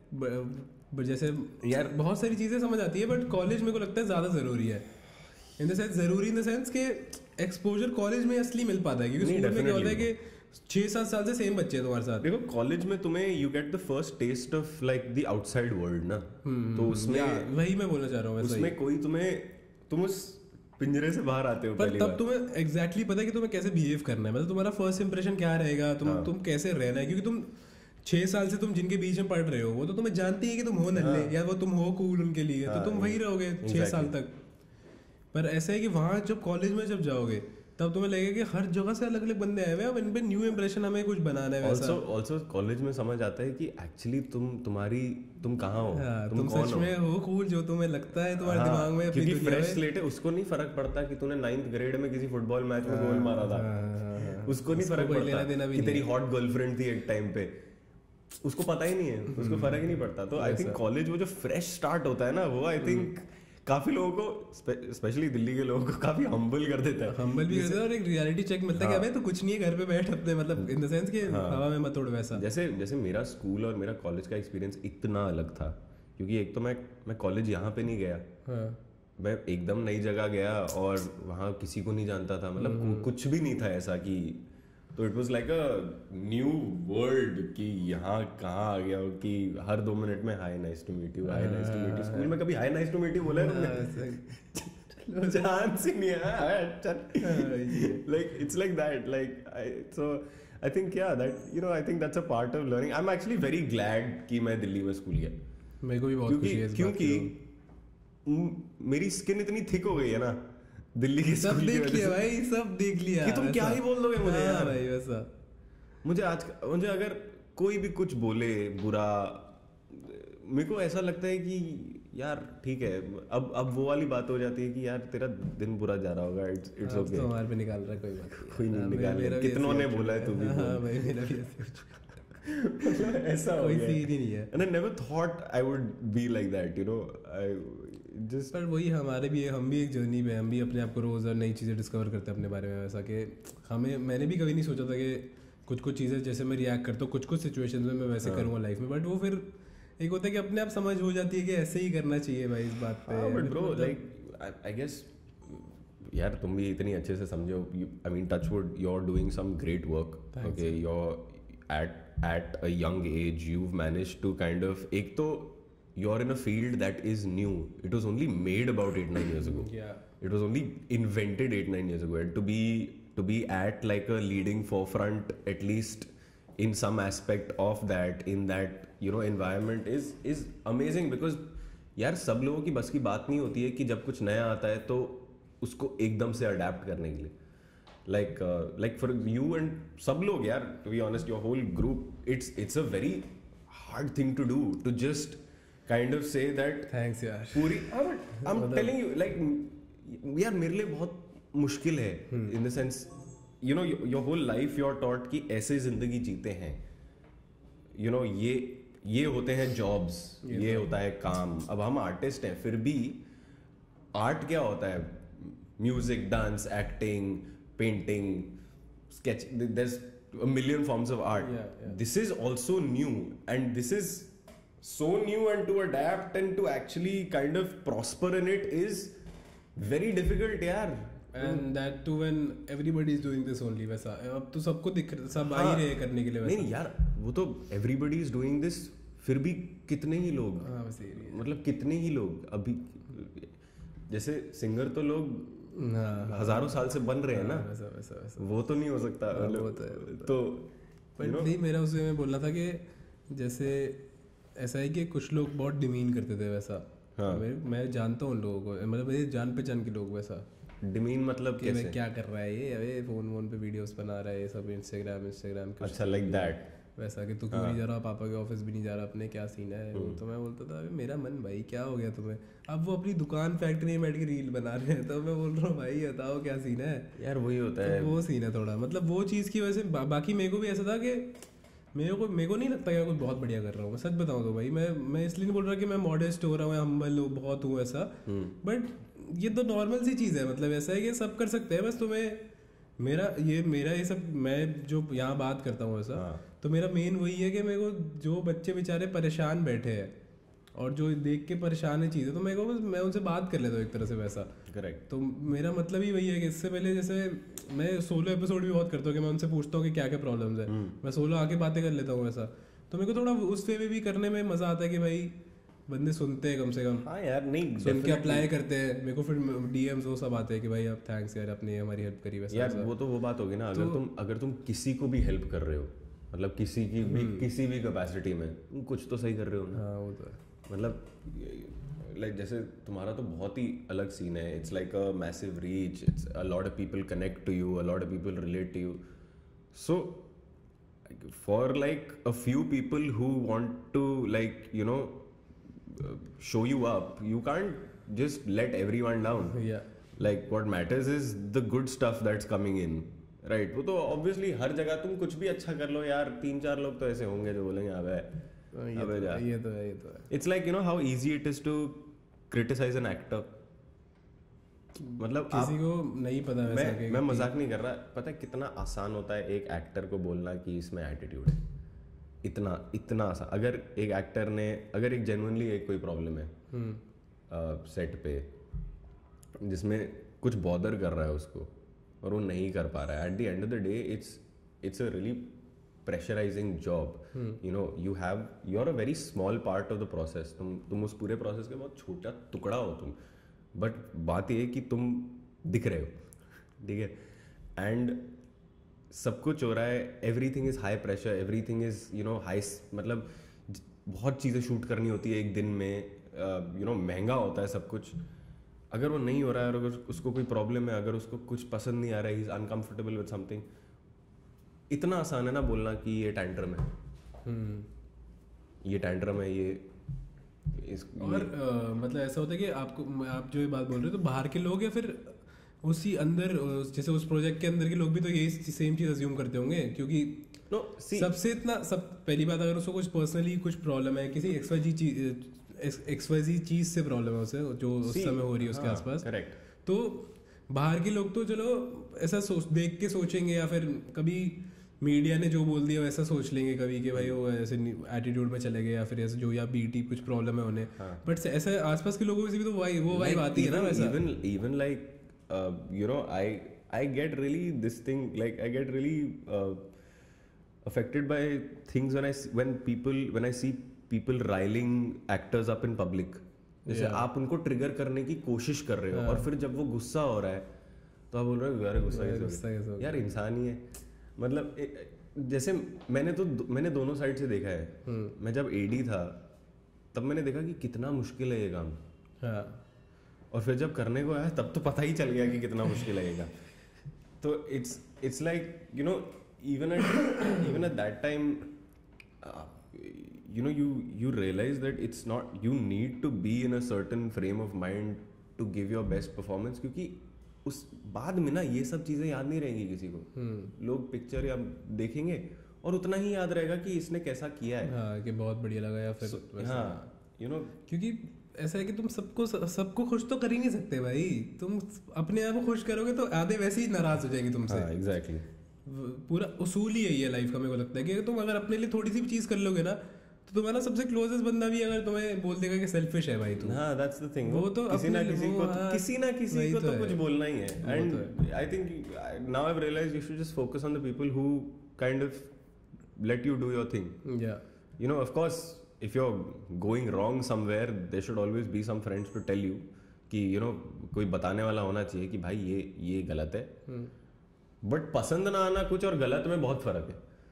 जैसे यार बहुत सारी चीज़ें समझ आती है, बट कॉलेज मेरे को लगता है ज़्यादा ज़रूरी है. इन द सेंस ज़रूरी इन द सेंस के एक्सपोजर कॉलेज में असली मिल पाता है. क्योंकि स्कूल में क्या होता है कि 6-7 साल से सेम बच्चे हैं तुम्हारे साथ. देखो कॉलेज में तुम्हें you get the first test of like the outside world ना. तो उसमें वही मैं बोलना चाह रहा हूँ. उसमें कोई तुम उस पिंजरे से बाहर आते हो पर तब तुम्हें एग्जैक्टली पता है कि तुम्हें कैसे बिहेव करना है. मतलब तुम्हारा फर्स्ट इंप्रेशन क्या रहेगा, तुम कैसे रहना है. क्योंकि तुम 6 साल से तुम जिनके बीच में पढ़ रहे हो वो तो तुम्हें जानती है कि तुम हो नल्ले या वो तुम हो कूल उनके लिए. तो तुम वही रहोगे 6 साल तक. पर ऐसा है कि वहाँ जब कॉलेज में जब जाओगे तब तुम्हें लगेगा कि हर जगह से अलग अलग बंदे आए हुए हैं. अब इन पे न्यू इंप्रेशन हमें कुछ बनाना है. ऑल्सो कॉलेज में समझ आता है कि एक्चुअली तुम कहाँ हो. तुम सच में हो कूल जो तुम्हें लगता है तुम्हारे दिमाग में. क्योंकि फ्रेश स्लेट है, उसको नहीं फर्क पड़ता कि तूने 9th ग्रेड में किसी फुटबॉल मैच में गोल मारा था. उसको नहीं फर्क पड़ता कि तेरी हॉट गर्लफ्रेंड थी एक टाइम पे. उसको पता ही नहीं है, उसको फर्क ही नहीं पड़ता. तो आई थिंक कॉलेज वो जो फ्रेश स्टार्ट होता है ना, वो आई थिंक काफी लोगों को स्पेशली दिल्ली के लोगों को काफी हम्बल कर देता है. हम्बल भी करता है और एक रियलिटी चेक मिलता है कि अबे तो कुछ नहीं है, घर पे बैठ अपने, मतलब इन द सेंस कि हवा में मत उड़ वैसा. जैसे मेरा स्कूल और मेरा कॉलेज का एक्सपीरियंस इतना अलग था. क्योंकि एक तो मैं कॉलेज यहाँ पे नहीं गया. मैं एकदम नई जगह गया और वहाँ किसी को नहीं जानता था. मतलब कुछ भी नहीं था ऐसा कि. तो it was like a new world कि यहाँ कहाँ आ गया हो कि हर 2 मिनट में hi nice to meet you, hi nice to meet you. School में कभी hi nice to meet you बोला है तुमने? जान से नहीं है. Like it's like that. Like so I think या that I think that's a part of learning. I am actually very glad कि मैं दिल्ली में स्कूल गया. मेरे को भी बहुत खुशी है क्योंकि मेरी स्किन इतनी थिक हो गई है ना दिल्ली के. सब देख लिया भाई, सब देख लिया कि तुम क्या ही बोल दोगे मुझे यार भाई. वैसा मुझे अगर कोई भी कुछ बोले बुरा, मेरे को ऐसा लगता है कि यार ठीक है, अब वो वाली बात हो जाती है कि यार तेरा दिन बुरा जा रहा होगा, इट्स ओके, तो हमारे पे निकाल रहा है, कोई बात नहीं। कोई नहीं हाँ, निकाल, मेरा भी कितनों ऐसे ने ही बोला है, तू भी हाँ बोल। भाई मेरा भी ऐसे हो चुका है। मतलब ऐसा हो कोई गया सीन ही नहीं है। and I never thought I would be like that, you know, I just पर वही हमारे भी हम भी एक जर्नी पे हैं, हम भी अपने आप को रोज़ और नई चीज़ें डिस्कवर करते हैं अपने बारे में, वैसा कि मैंने भी कभी नहीं सोचा था कि कुछ चीज़ें जैसे मैं रिएक्ट करता हूँ कुछ सिचुएशंस में मैं वैसे करूँगा लाइफ में, बट वो फिर एक होता है कि अपने आप समझ हो जाती है कि ऐसे ही करना चाहिए भाई इस बात पे। But bro like I guess यार तुम भी इतनी अच्छे से समझो, I mean touch wood, you are doing some great work, okay, you are at a young age you've managed to kind of, एक तो you're in a field that is new, it was only made about 8-9 years ago, Yeah. it was only invented 8-9 years ago, and to be at like a leading forefront at least in some aspect of that, in that you know environment is amazing, because यार सब लोगों की बस की बात नहीं होती है कि जब कुछ नया आता है तो उसको एकदम से अडेप्ट करने के लिए, like for you and सब लोग यार, to be honest, your whole group, it's a very hard thing to do, to just kind of say that thanks यार। पूरी I'm telling you, like यार मेरे लिए बहुत मुश्किल है, in the sense you know your whole life you're taught कि ऐसे जिंदगी जीते हैं, you know ये होते हैं जॉब्स, ये होता है काम। अब हम आर्टिस्ट हैं, फिर भी आर्ट क्या होता है, music, dance, acting, painting, sketch, there's a million forms of art. This is also new, and this is so new, and to adapt and to actually kind of prosper in it is very difficult यार। And that too when everybody is doing this only, वैसा अब तो सबको दिख सब आ ही रहे हैं करने के लिए वैसा। नहीं यार वो तो everybody is doing this, फिर भी कितने ही लोग, हाँ बस यही है। मतलब कितने ही लोग अभी, जैसे सिंगर तो लोग हजारों साल से बन रहे हैं ना, वैसा वैसा वैसा वो तो नहीं हो सकता, तो पर नहीं, मेरा उसमें मैं बोलना था कि जैसे ऐसा है कि कुछ लोग बहुत डिमीन करते थे वैसा। हाँ। मैं जानता हूँ उन लोगों को, मतलब मेरे जान पहचान के लोग वैसा डिमीन मतलब कि मैं क्या कर रहा है ये, अबे फोन पे वीडियोस बना रहा है ये सब, इंस्टाग्राम अच्छा लाइक दैट, वैसा कि तू क्यों नहीं जा रहा, पापा के ऑफिस भी नहीं जा रहा अपने, क्या सीन है वो। तो मैं बोलता था अबे मेरा मन भाई क्या हो गया तुम्हें, अब वो अपनी दुकान फैक्ट्री में बैठ के रील बना रहे हैं, तो मैं बोल रहा हूँ भाई बताओ क्या सीन है यार वही होता है, तो वो सीन है थोड़ा, मतलब वो चीज़ की वजह से बाकी मेरे को भी ऐसा था कि मेरे को नहीं लगता कि मैं कुछ बहुत बढ़िया कर रहा हूँ, मैं सच बताऊँ तो भाई मैं इसलिए नहीं बोल रहा कि मैं मॉडेस्ट हो रहा हूँ, हम्बल बहुत हूँ ऐसा, बट ये तो नॉर्मल सी चीज़ है, मतलब ऐसा है कि सब कर सकते हैं, बस तुम्हें मेरा ये सब मैं जो यहाँ बात करता हूँ ऐसा, तो मेरा मेन वही है कि मेरे को जो बच्चे बेचारे परेशान बैठे हैं और जो देख के परेशान है चीज़ें, तो मेरे को मैं उनसे बात कर लेता हूँ एक तरह से वैसा। करेक्ट। तो मेरा मतलब ही वही है कि इससे पहले जैसे मैं सोलो एपिसोड भी बहुत करता हूँ कि मैं उनसे पूछता हूँ कि क्या क्या प्रॉब्लम्स है, मैं सोलो आके बातें कर लेता हूँ ऐसा, तो मेरे को थोड़ा उस वे में भी करने में मज़ा आता है कि भाई बंदे सुनते हैं कम से कम, हाँ यार नहीं सुन के अप्लाई करते हैं, मेरे को फिर डीएम्स वो सब आते हैं कि भाई आप थैंक्स यार आपने हमारी हेल्प करी वैसा यार, वो तो वो बात होगी ना, अगर तुम किसी को भी हेल्प कर रहे हो, मतलब किसी भी कैपेसिटी में, कुछ तो सही कर रहे हो ना। हाँ वो तो है, मतलब लाइक जैसे तुम्हारा तो बहुत ही अलग सीन है, it's like a massive reach, it's a lot of people connect to you, a lot of people relate to you, so for like a few people who want to like you know show you up, you can't just let everyone down. Like what matters is the good stuff that's coming in, right? वो तो obviously हर जगह तुम कुछ भी अच्छा कर लो यार, 3-4 लोग तो ऐसे होंगे जो बोलेंगे अबे जा, ये तो है। It's like you know how easy it is to criticize an actor. मतलब किसी को नहीं पता वैसा कि मैं मजाक नहीं कर रहा, पता है कितना आसान होता है एक एक्टर को बोलना कि इसमें एटीट्यूड है, इतना आसान। अगर एक एक्टर ने, अगर एक जेन्युइनली एक कोई प्रॉब्लम है सेट पे जिसमें कुछ बॉदर कर रहा है उसको और वो नहीं कर पा रहा है, at the end of the day it's a really pressurising job, you know, you are a very small part of the process, तुम उस पूरे प्रोसेस का बहुत छोटा टुकड़ा हो तुम, बट बात ये है कि तुम दिख रहे हो, ठीक है, एंड सब कुछ हो रहा है, everything is high pressure, everything is you know high, मतलब बहुत चीज़ें शूट करनी होती है एक दिन में, यू नो महंगा होता है सब कुछ, अगर वो नहीं हो रहा है और अगर उसको कोई प्रॉब्लम है, अगर उसको कुछ पसंद नहीं आ रहा है, he is uncomfortable with something, इतना आसान है ना बोलना कि ये टैंट्रम है, ये टैंट्रम है, और मतलब ऐसा होता है कि आप जो ये बात बोल रहे हो तो बाहर के लोग या फिर उसी अंदर जैसे उस प्रोजेक्ट के अंदर के लोग भी तो यही सेम चीज़ अज्यूम करते होंगे, क्योंकि सबसे इतना सब पहली बात, अगर उसको कुछ पर्सनली कुछ प्रॉब्लम है किसी एक्सवाईजी चीज़ से प्रॉब्लम है उसे जो उस समय हो रही है उसके आसपास, करेक्ट, तो बाहर के लोग तो चलो ऐसा देख के सोचेंगे, या फिर कभी मीडिया ने जो बोल दिया वैसा सोच लेंगे कभी कि भाई वो ऐसे एटीट्यूड में चले गए, या फिर ऐसे जो या बीटी कुछ प्रॉब्लम है उन्हें, बट ऐसे आसपास के लोगों से भी तो वो वाइब आती है ना वैसा। Even like you know, I get really this thing, like I get really affected by things when I see people riling actors up in public. जैसे आप उनको ट्रिगर करने की कोशिश कर रहे हो और फिर जब वो गुस्सा हो रहा है तो आप बोल रहे हो यार गुस्सा कैसे हो, यार इंसान ही है। मतलब जैसे मैंने दोनों साइड से देखा है। मैं जब एडी था तब मैंने देखा कि कितना मुश्किल है ये काम, और फिर जब करने को आया तब तो पता ही चल गया कि कितना मुश्किल है ये काम। तो it's like you know even at that time you know you realize that it's not, you need to be in a certain frame of mind to give your best performance, क्योंकि उस बाद में ना ये सब चीज़ें याद नहीं रहेंगी किसी को। लोग पिक्चर या देखेंगे और उतना ही याद रहेगा कि इसने कैसा किया है, हाँ, कि बहुत बढ़िया लगा या फिर हाँ यू नो, क्योंकि ऐसा है कि तुम सबको खुश तो कर ही नहीं सकते भाई। तुम अपने आप को खुश करोगे तो आधे वैसे ही नाराज हो जाएंगे तुमसे। एग्जैक्टली, पूरा उसूल ही यही है लाइफ का। मेरे को लगता है कि तुम अगर अपने लिए थोड़ी सी भी चीज़ कर लोगे ना तो तुम्हारा सबसे क्लोजेस्ट बंदा भी अगर तुम्हें बोल देगा कि सेल्फिश है भाई तू, हाँ दैट्स द थिंग, वो तो किसी ना किसी को तो कुछ बोलना ही है। And I think now I have realised you should just focus on the people who kind of let you do your thing. You know, of course if you're going wrong somewhere there should always be some friends to tell you कि you know कोई बताने वाला होना चाहिए कि भाई ये गलत है। बट पसंद ना आना कुछ और गलत में बहुत फर्क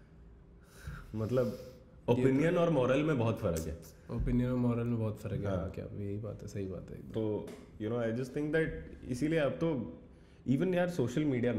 है। मतलब ओपिनियन और मॉरल में बहुत फर्क है। ओपिनियन और मॉरल में बहुत फर्क है। क्या यही बात है, सही बात है। तो you know I just think that इसीलिए अब तो इवन यार सोशल मीडिया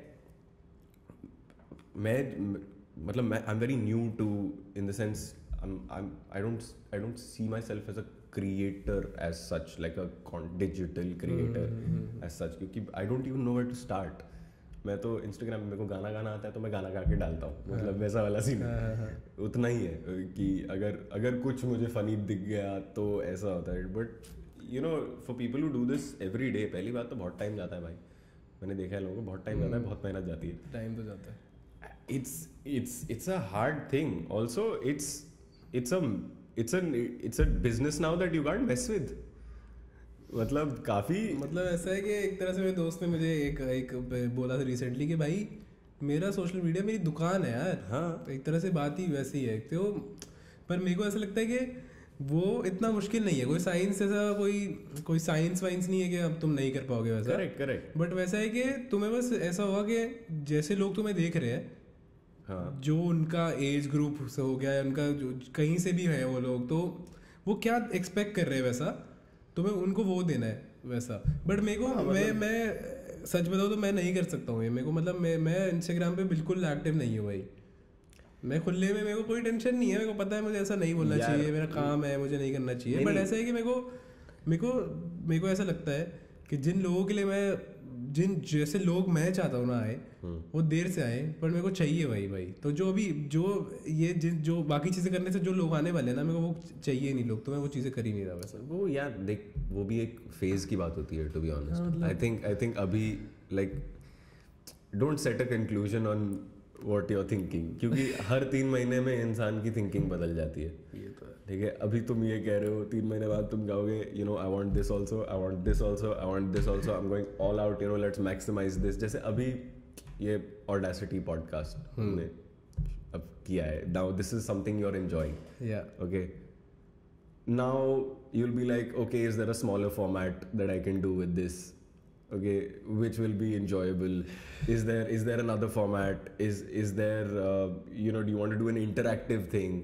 मैं मतलब मैं I am very new to in the sense I don't see myself as a creator as such, like a digital creator as such, क्योंकि I don't even know where to start. मैं तो Instagram में मेरे को गाना आता है तो मैं गाना गा के डालता हूँ, मतलब वैसा वाला सीन है। उतना ही है कि अगर कुछ मुझे फनी दिख गया तो ऐसा होता है। But you know for people who do this every day, पहली बात तो बहुत टाइम जाता है भाई। मैंने देखा है लोगों को बहुत टाइम जाता है, बहुत मेहनत जाती है। टाइम तो जाता है। It's a hard thing. Also it's a business now that you can't mess with. मतलब काफी मतलब ऐसा है कि एक तरह से मेरे दोस्त ने मुझे एक बोला था रिसेंटली कि भाई मेरा सोशल मीडिया मेरी दुकान है यार। हाँ, तो एक तरह से बात ही वैसी है। तो पर मेरे को ऐसा लगता है कि वो इतना मुश्किल नहीं है। कोई साइंस ऐसा कोई साइंस वाइंस नहीं है कि अब तुम नहीं कर पाओगे वैसा। करेक्ट। बट वैसा है कि तुम्हें बस ऐसा होगा कि जैसे लोग तुम्हें देख रहे हैं, हाँ, जो उनका एज ग्रुप से हो गया है, उनका जो कहीं से भी है वो लोग, तो वो क्या एक्सपेक्ट कर रहे हैं वैसा तुम्हें उनको वो देना है वैसा। बट मेरे को मैं सच बताऊँ तो मैं नहीं कर सकता हूँ ये। मेरे को मतलब मैं इंस्टाग्राम पे बिल्कुल एक्टिव नहीं हूँ भाई। मैं खुले में, मेरे को कोई टेंशन नहीं है। मेरे को पता है मुझे ऐसा नहीं बोलना चाहिए, मेरा काम है, मुझे नहीं करना चाहिए। बट ऐसा है कि मेरे को ऐसा लगता है कि जिन लोगों के लिए जैसे लोग मैं चाहता हूँ ना आए, वो देर से आए, पर मेरे को चाहिए भाई। तो जो बाकी चीज़ें करने से जो लोग आने वाले हैं ना, मेरे को वो चाहिए नहीं लोग, तो मैं वो चीज़ें कर ही नहीं रहा वैसा। वो यार देख, वो भी एक फेज की बात होती है to be honest. I think अभी like don't set a conclusion on what you are thinking, क्योंकि हर 3 महीने में इंसान की थिंकिंग बदल जाती है। ठीक है, अभी तुम ये कह रहे हो, 3 महीने बाद तुम जाओगे you know I want this also, I want this also, I want this also, I am going all out, you know let's maximise this. जैसे अभी ये ऑडेसिटी पॉडकास्ट हमने अब किया है, now this is something you are enjoying, okay, now you will be like okay is there a smaller format that I can do with this, okay, which will be enjoyable? Is there another format? Is there you know, do you want to do an interactive thing?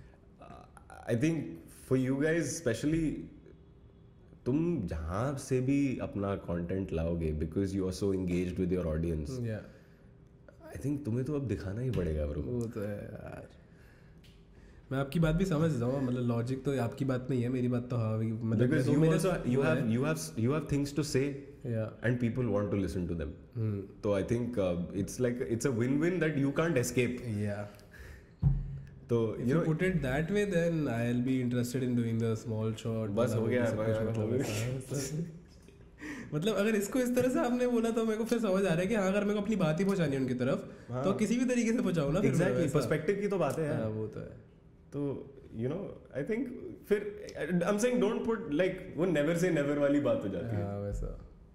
I think for you guys especially, तुम जहाँ से भी अपना content लाओगे because you are so engaged with your audience, I think तुम्हें तो अब दिखाना ही पड़ेगा bro। वो तो है यार। मैं आपकी बात भी समझ रहा हूँ, मतलब लॉजिक तो आपकी बात नहीं है, मेरी बात तो हाँ मतलब Because तो you मेरे also वो है। you have things to say Yeah. and people want to listen to them. So I think it's like it's a win-win that you can't escape. Yeah. तो If you put it that way, then I'll be interested in doing the small shot. बस हो गया सब कुछ मतलब ऐसा। मतलब अगर इसको इस तरह से आपने बोला तो मेरे को फिर समझ आ रहा है कि हाँ अगर मेरे को अपनी बात ही पहुंचानी है उनकी तरफ तो किसी भी तरीके से पहुंचाऊँ ना। एग्जैक्टली पर्सपेक्टिव की तो बात है यार। वो तो है। तो यू नो आई थिंक फिर I am saying don't put like वो नेवर से नेवर वाली बात हो जाती है। हाँ वैसा।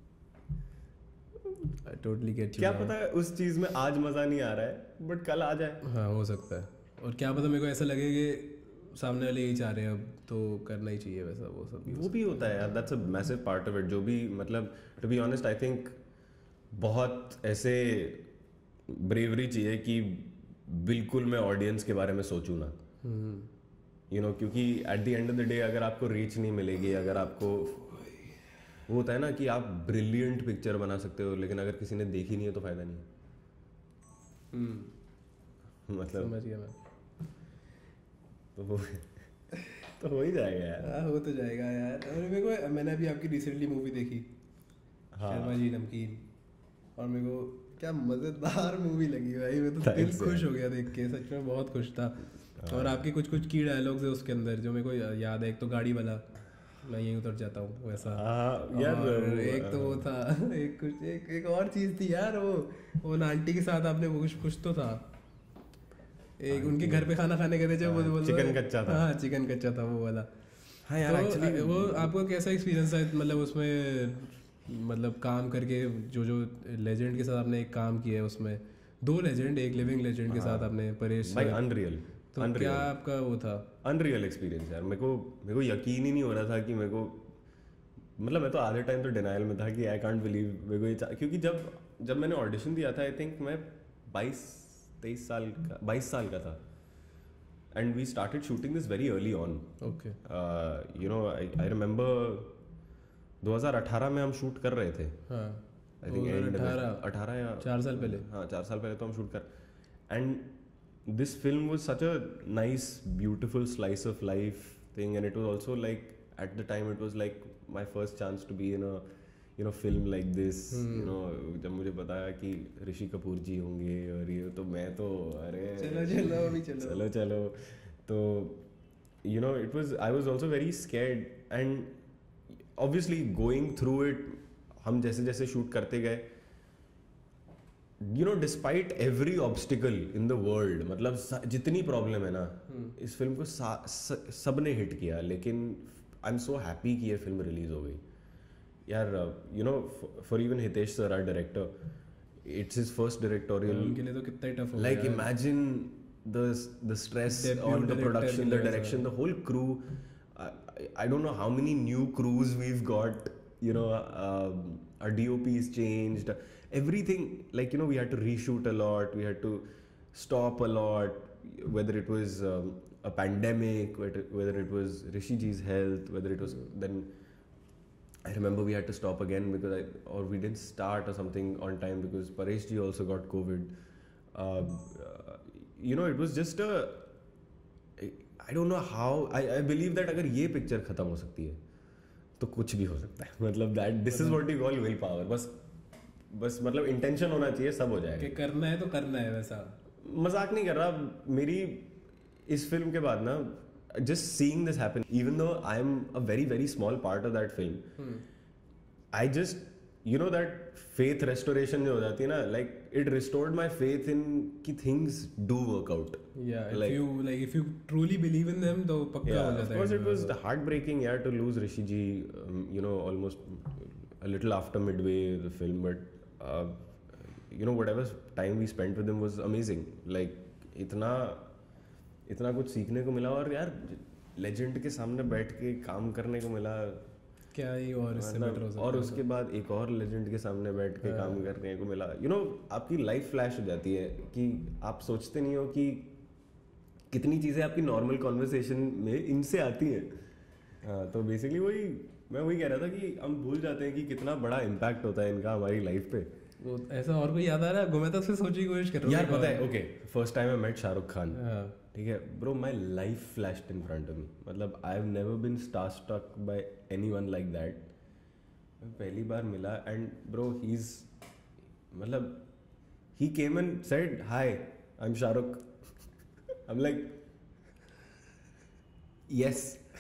I totally get you. क्या पता है उस चीज में आज मजा नहीं आ रहा है बट कल आ जाए। हाँ हो सकता है, और क्या पता मेरे को ऐसा लगे कि सामने वाले यही चाह रहे हैं अब तो करना ही चाहिए वैसा, वो सब वो भी होता है यार। That's a massive part of it. जो भी मतलब to be honest I think बहुत ऐसे ब्रेवरी चाहिए कि बिल्कुल मैं ऑडियंस के बारे में सोचूं ना, यू नो, क्योंकि at the end of the day अगर आपको रीच नहीं मिलेगी, अगर आपको वो होता है ना कि आप ब्रिलियंट पिक्चर बना सकते हो लेकिन अगर किसी ने देखी नहीं है तो फायदा नहीं है। मतलब समझ गया मैं। तो हो ही जाएगा यार। हाँ हो तो जाएगा यार। और मेरे को मैंने अभी आपकी रिसेंटली मूवी देखी शर्मा जी नमकीन, और मेरे को क्या मज़ेदार मूवी लगी भाई। मैं तो दिल खुश हो गया देख के, सच में बहुत खुश था। और आपके कुछ कुछ की डायलॉग्स है उसके अंदर जो मेरे को याद है। एक तो गाड़ी वाला, मैं यहीं उतर जाता हूँ वैसा। यार और एक तो वो था एक और चीज़ थी यार, वो आंटी के साथ आपने वो कुछ तो था, एक उनके घर पे खाना खाने गए थे जब वो चिकन कच्चा था। हाँ चिकन कच्चा था वो वाला। हाँ यार एक्चुअली वो आपको कैसा एक्सपीरियंस है मतलब उसमें, मतलब काम करके जो लेजेंड के साथ आपने एक काम किया है उसमें, 2 लेजेंड, एक लिविंग लेजेंड के साथ आपने परेश भाई अनरियल। तो क्या आपका वो था? अनरियल एक्सपीरियंस यार। मेरे को यकीन ही नहीं हो रहा था कि मेरे को, मतलब मैं तो आधे टाइम तो डिनायल में था कि आई कांट बिलीव मेरे को ये, क्योंकि जब मैंने ऑडिशन दिया था आई थिंक मैं 22 साल का था and we started shooting this very early on. Okay you know I remember 2018 में हम शूट कर रहे थे। हाँ आई थिंक 18 या 4 साल पहले। हाँ 4 साल पहले तो हम शूट कर, and this film was such a nice beautiful slice of life thing, and it was also like at the time it was like my first chance to be in a film like this. You know, जब मुझे बताया कि ऋषि कपूर जी होंगे और ये, तो मैं तो अरे चलो तो you know I was also very scared, and obviously going through it हम जैसे शूट करते गए, you know, despite every obstacle in the world, मतलब जितनी प्रॉब्लम है ना इस फिल्म को सब ने हिट किया, लेकिन आई एम सो हैप्पी कि ये फिल्म रिलीज हो गई यार। You know for even Hitesh sir our director, it's his first directorial, उनके लिए तो कितना ही टफ होगा like imagine the stress on the production, the direction, the whole crew. I don't know how many new crews we've got, you know, our DOP is changed, everything, like, you know, we had to reshoot a lot, we had to stop a lot, whether it was a pandemic, whether it was Rishi ji's health, whether it was, then I remember we had to stop again because or we didn't start or something on time because Paresh ji also got COVID. You know, it was just I don't know how, I believe that अगर ये picture खत्म हो सकती है तो कुछ भी हो सकता है, मतलब that this is what you call will power. बस मतलब इंटेंशन होना चाहिए, सब हो जाएगा। कि करना है तो करना है वैसा। मजाक नहीं कर रहा, मेरी इस फिल्म के बाद ना just seeing this happen, even though I am a very very small part of that film, I just, you know, that faith restoration जो हो जाती है ना, like it restored my faith in कि things do work out. Yeah, if you truly believe in them तो पक्का हो जाता है। Of course it was heartbreaking यार to lose Rishi ji, you know, almost a little after midway the film, but you know, whatever time we spent with him was amazing. Like इतना कुछ सीखने को मिला, और यार लेजेंड के सामने बैठ के काम करने को मिला, क्या ही और इससे बेटर हो सकता है। और उसके बाद एक और लेजेंड के सामने बैठ के काम करने को मिला। यू नो, आपकी लाइफ फ्लैश हो जाती है कि आप सोचते नहीं हो कि कितनी चीज़ें आपकी नॉर्मल कॉन्वर्सेशन में इनसे आती हैं। हाँ, तो बेसिकली मैं वही कह रहा था कि हम भूल जाते हैं कि कितना बड़ा इम्पैक्ट होता है इनका हमारी लाइफ पे। वो ऐसा और कोई याद आ रहा है? मैं तो सिर्फ सोचने की कोशिश कर रहा हूँ यार पता है, okay, first time I met Shahrukh Khan, हाँ ठीक है bro, my life flashed in front of me. मतलब I have never been starstruck by anyone like that. मैं पहली बार मिला एंड ब्रो ही इज, मतलब he came and said hi, I'm Shahrukh. I'm like, yes,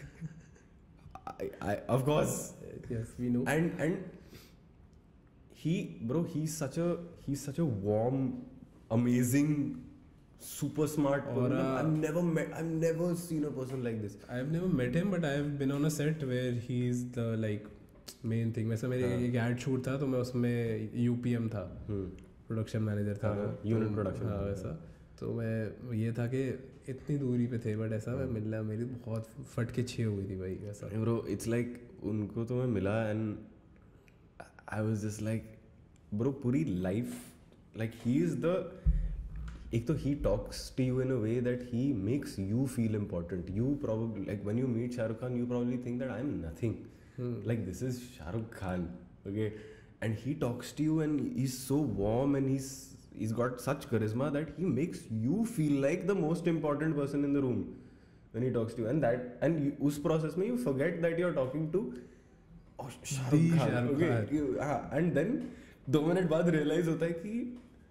I of course. yes we know. And he, bro, he's such a warm, amazing, super smart person. I've never seen a person like this. I've never met him but I've been on a set where he's the like main thing. वैसे मेरे एक ad shoot था तो मैं उसमें UPM था, production manager था, unit production. हाँ वैसा. तो मैं ये था कि इतनी दूरी पे थे बट ऐसा मैं मिलना, मेरी बहुत फट के छः हुई थी भाई वैसा. ब्रो इट्स लाइक उनको तो मैं मिला and I was just like bro पूरी life like he is the, एक तो he talks to you in a way that he makes you feel important. You probably like when you meet Shahrukh Khan you probably think that I am nothing, like this is Shahrukh Khan, okay. And he talks to you and he's so warm and he's got such charisma that he makes you feel like the most important person in the room when he talks to you. And us process mein you forget that you're talking to Shahrukh Khan, okay. And then 2 minute बाद realize होता है कि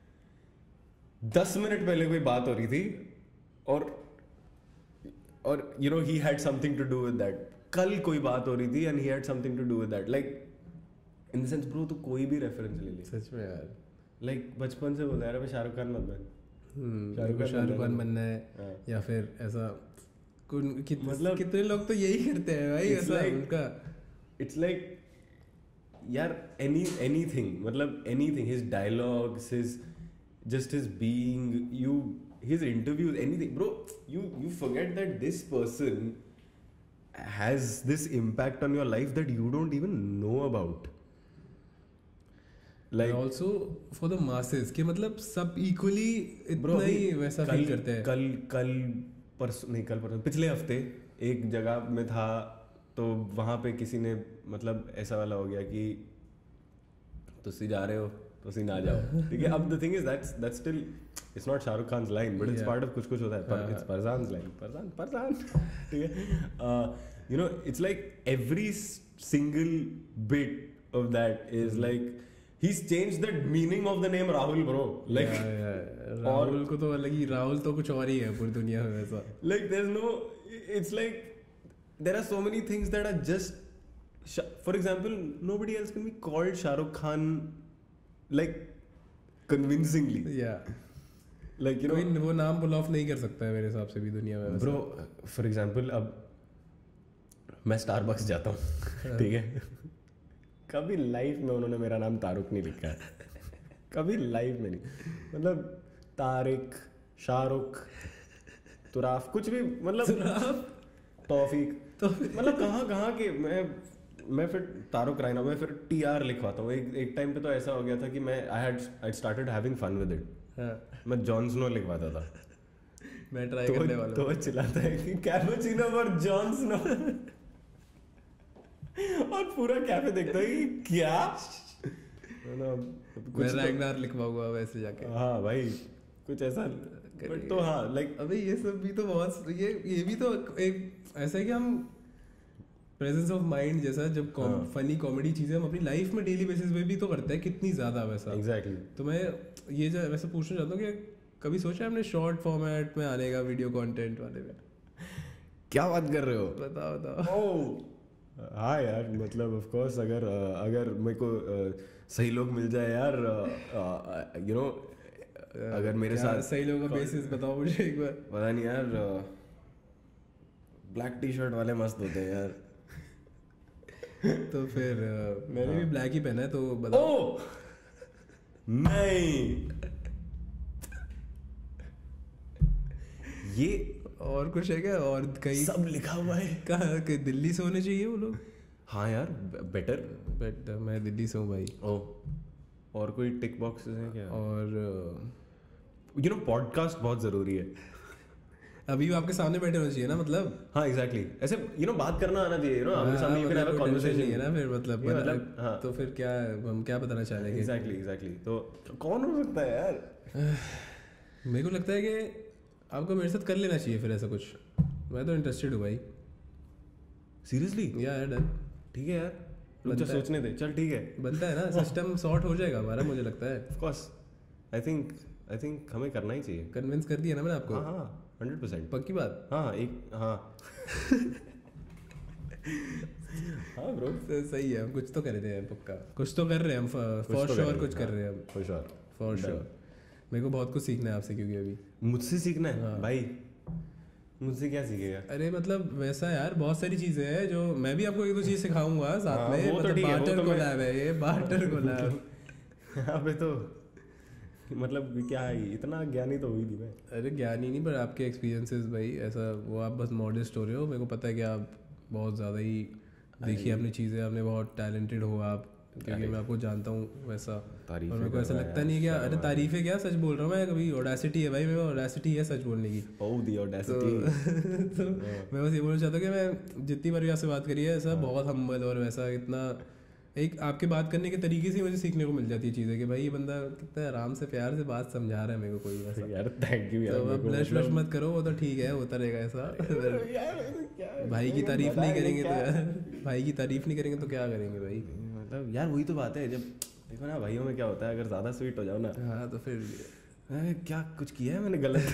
10 minute पहले कोई बात हो रही थी और you know he had something to do with that. कल कोई बात हो रही थी and he had something to do with that. Like in the sense bro, तो कोई भी रेफरेंस ले ले सच में यार, लाइक बचपन से बोलता है शाहरुख खान मत बन, शाहरुख खान बनना है या फिर ऐसा मतलब कितने लोग तो यही करते हैं भाई ऐसा उनका. इट्स लाइक यार एनीथिंग, मतलब anything, his dialogues, his just his being, you his interviews, anything bro, you forget that this person has this impact on your life that you don't even know about. Like also for the masses कि मतलब सब equally इतना ही वैसा feel करते हैं. कल पिछले हफ्ते एक जगह में था तो वहाँ पे किसी ने मतलब ऐसा वाला हो गया कि तुसी जा रहे हो तुसी ना जाओ, ठीक है. अब the thing is that's still, it's not Shahrukh Khan's line but it's part of कुछ होता है, it's Farzan's line, Farzan, ठीक है. You know, it's like every single bit of that is like he's changed the meaning of the name Rahul, bro. Like Rahul को तो अलग ही, राहुल तो कुछ और ही है पूरी दुनिया में वैसा. Like there's no, it's like there are so many things that are just, for example, nobody else can be called Shahrukh Khan like convincingly. Yeah. Like you know, कोई वो नाम पुल ऑफ नहीं कर सकता है मेरे हिसाब से भी दुनिया में. Bro, for example, अब मैं स्टारबक्स जाता हूँ, ठीक है. कभी लाइफ में उन्होंने मेरा नाम तारुक नहीं लिखा है, कभी लाइफ में नहीं. मतलब तारिक, शाहरुख, तुराफ, कुछ भी, मतलब तौफीक, तो मतलब कहाँ के. मैं फिर तारुक रायना, मैं फिर TR लिखवाता हूँ. एक टाइम पे तो ऐसा हो गया था कि मैं I started having fun with it. मैं जॉन स्नो लिखवाता था. मैं ट्राई करने वाला तो चिल्लाता है कि कैपुचिनो फॉर जॉन स्नो और पूरा कैफे देखता है कि क्या मैं रैगनार लिखवाऊंगा वैसे जाके. हाँ भाई कुछ ऐसा. बट तो हाँ लाइक अबे ये सब भी तो बहुत, ये भी तो एक ऐसा है कि हम प्रेजेंस ऑफ माइंड जैसा जब फनी कॉमेडी चीजें हम अपनी लाइफ में डेली बेसिस पे भी तो करते हैं कितनी ज्यादा वैसा. एग्जैक्टली. तो मैं ये जो वैसे पूछना चाहता हूँ कि कभी सोचा है आपने शॉर्ट फॉर्मेट में आने का वीडियो कंटेंट वाले में? क्या बात कर रहे हो? बताओ. हाँ यार, मतलब ऑफ कोर्स अगर मेरे को सही लोग मिल जाए यार, यू नो, अगर मेरे साथ सही लोगों का बेसिस बताओ मुझे एक बार. पता नहीं यार, ब्लैक टी-शर्ट वाले मस्त होते हैं यार. तो फिर मैंने भी ब्लैक ही पहना है तो बताओ. नहीं ये और कुछ है क्या? और कहीं सब लिखा हुआ है. कहाँ के? दिल्ली से होने चाहिए वो लोग. हाँ यार, बेटर. मैं दिल्ली से हूँ भाई. और कोई टिक बॉक्सेस हैं क्या? और यू नो पॉडकास्ट बहुत ज़रूरी है. अभी भी आपके सामने बैठे होना चाहिए ना, मतलब हाँ एग्जैक्टली, ऐसे यू नो बात करना आना चाहिए, यू नो आमने सामने you can have a conversation नहीं है ना फिर, मतलब ये मतलब, हाँ। तो फिर क्या हम क्या बताना चाह रहे हैं? एग्जैक्टली तो कौन हो सकता है यार? मेरे को लगता है कि आपको मेरे साथ कर लेना चाहिए फिर ऐसा कुछ। मैं तो इंटरेस्टेड हूँ भाई। सीरियसली? या डन, ठीक है यार, मुझे सोचने दे, चल ठीक है, बनता है ना, सिस्टम सॉर्ट हो जाएगा हमारा, मुझे लगता है। ऑफ कोर्स आई थिंक हमें करना ही चाहिए। कन्विंस कर दिया ना मैंने आपको? हाँ 100%। पक्की बात? हाँ एक हाँ हाँ ब्रो, सही है, हम कुछ तो कर रहे हैं, पक्का कुछ तो कर रहे हैं हम, फॉर श्योर कुछ कर रहे हैं हम, फॉर श्योर। मेरे को बहुत कुछ सीखना है आपसे, क्योंकि अभी मुझसे सीखना है भाई। मुझसे क्या सीखेगा? अरे मतलब वैसा यार, बहुत सारी चीजें हैं जो मैं भी आपको एक दो चीज सिखाऊंगा साथ में, वो तो मतलब ठीक है, वो बार्टर तो मैं- कोलैब है ये, बार्टर कोलैब। अबे तो मतलब क्या है, इतना ज्ञानी तो हुई नहीं मैं। अरे ज्ञानी नहीं, पर आपके एक्सपीरियंसेस भाई, ऐसा वो आप बस मॉडेस्ट हो रहे हो। मेरे को पता है कि आप बहुत ज़्यादा ही देखिए आपने चीज़ें, आपने बहुत टैलेंटेड हो आप, क्योंकि मैं आपको जानता हूँ वैसा। और मेरे को ऐसा लगता नहीं क्या, अरे तारीफ़ें क्या, सच बोल रहा हूँ मैं। कभी ऑडेसिटी है भाई, मेरे को ऑडेसिटी है सच बोलने की। Oh the audacity. तो मैं बस ये बोलना चाहता हूँ कि मैं जितनी बार भी आपसे बात करी है, ऐसा बहुत हम्बल और वैसा इतना, एक आपके बात करने के तरीके से मुझे सीखने को मिल जाती है चीज़ें, कि भाई ये बंदा कितना आराम से प्यार से बात समझा रहा है मेरे को, कोई वैसा। यार थैंक यू यार। तो अब ब्लश व्लश मत करो, वो तो ठीक है, होता रहेगा ऐसा। भाई की तारीफ नहीं करेंगे तो यार, भाई की तारीफ नहीं करेंगे तो क्या करेंगे भाई? मतलब यार वही तो बात है, जब देखो ना भाइयों में क्या होता है, अगर ज़्यादा स्वीट हो जाओ ना, हाँ तो फिर क्या कुछ किया है मैंने गलत?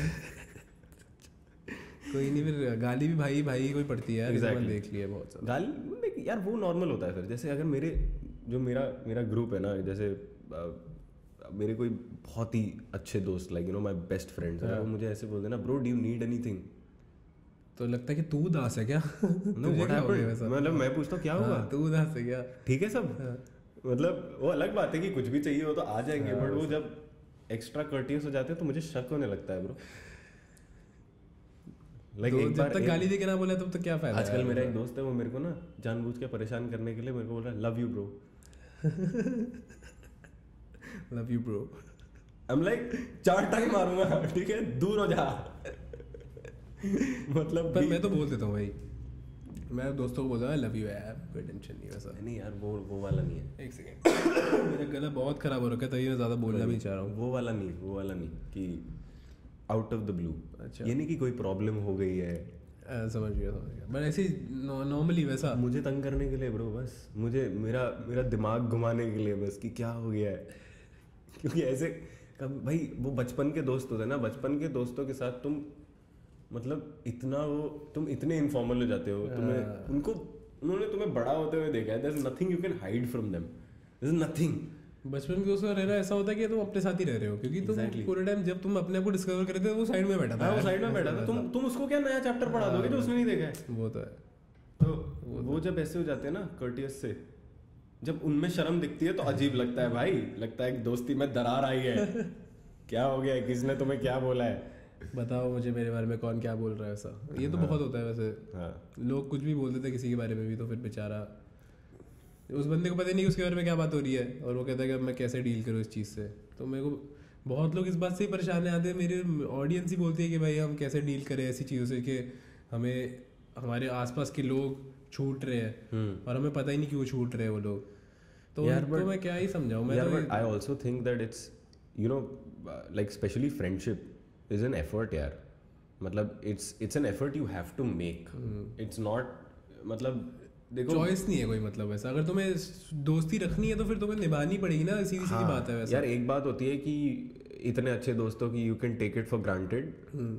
कोई नहीं, फिर गाली भी भाई भाई कोई पड़ती है यार, Exactly. मैंने देख लिया बहुत सारा। गाली यार वो नॉर्मल होता है। फिर जैसे अगर मेरा ग्रुप है ना, जैसे मेरे कोई बहुत ही अच्छे दोस्त, like you know my best friends, वो मुझे ऐसे बोलते हैं ना, bro do you need anything, तो लगता है कि तू उदास है क्या? नो व्हाट हैपेंड, मतलब मैं पूछता हूँ क्या हुआ, तू उदास है क्या? ठीक है सब, मतलब वो अलग बात है कि कुछ भी चाहिए हो तो आ जाएंगे, बट वो जब एक्स्ट्रा कर्टियस हो जाते हैं तो मुझे शक होने लगता है ब्रो। लाइक जब तक गाली दे के ना बोला तब तक क्या फायदा? आजकल मेरा एक दोस्त है, वो मेरे को ना जानबूझ के परेशान करने के लिए मेरे को बोल रहा है love you bro. Love you bro. I am like 4 time मारूंगा, ठीक है दूर हो जा। मतलब पर मैं तो बोल देता हूँ भाई, मैं दोस्तों को बोलता हूँ लव यू यार, कोई टेंशन नहीं वैसा। नहीं यार वो वाला नहीं है। एक सेकंड, मेरा गला बहुत खराब हो रखा है, तभी मैं ज़्यादा बोलना भी नहीं चाह रहा हूँ। वो वाला नहीं कि आउट ऑफ द ब्लू। अच्छा, ये नहीं कि कोई प्रॉब्लम हो गई है, समझ गया। बट ऐसे नॉर्मली वैसा मुझे तंग करने के लिए ब्रो, बस मुझे मेरा दिमाग घुमाने के लिए बस, कि क्या हो गया है। क्योंकि ऐसे कब भाई वो बचपन के दोस्त होते हैं ना, बचपन के दोस्तों के साथ तुम मतलब तुम इतने इनफॉर्मल हो जाते हो, उन्होंने तुम्हें बड़ा होते हुए देखा है। There is nothing you can hide from them, there is nothing. बचपन के दोस्तों का रहना ऐसा होता है कि तुम अपने साथ ही रह रहे हो, क्योंकि तुम पूरे टाइम जब तुम अपने आप को डिस्कवर कर रहे थे वो साइड में बैठा था। वो साइड में बैठा था, तुम उसको क्या नया चैप्टर पढ़ा दोगे जो उसने नहीं देखा है? वो तो है। तो वो जब ऐसे हो जाते हैं ना कर्टियस से, जब उनमें शर्म दिखती है तो अजीब लगता है भाई, लगता है कि दोस्ती में दरार आई है। क्या हो गया है, किसने तुम्हें क्या बोला है? बताओ मुझे मेरे बारे में कौन क्या बोल रहा है ऐसा। ये तो बहुत होता है वैसे। हाँ। लोग कुछ भी बोल देते हैं किसी के बारे में भी, तो फिर बेचारा उस बंदे को पता नहीं उसके बारे में क्या बात हो रही है, और वो कहता है कि अब मैं कैसे डील करूँ इस चीज़ से। तो मेरे को बहुत लोग इस बात से ही परेशान आते हैं, मेरे ऑडियंस ही बोलती है कि भाई हम कैसे डील करें ऐसी चीज़ों से कि हमें हमारे आसपास के लोग छूट रहे हैं और हमें पता ही नहीं क्यों छूट रहे हैं वो लोग। तो उनको मैं क्या ही समझाऊँ। मैं तो I also think that it's you know like specially friendship is an effort यार। मतलब it's an effort you have to make. It's not मतलब देखो चॉइस नहीं है कोई, मतलब ऐसा अगर तुम्हें दोस्ती रखनी है तो फिर तुम्हें निभानी पड़ेगी ना, सीधी सीधी बात है वैसे। यार एक बात होती है कि इतने अच्छे दोस्तों की you can take it for granted,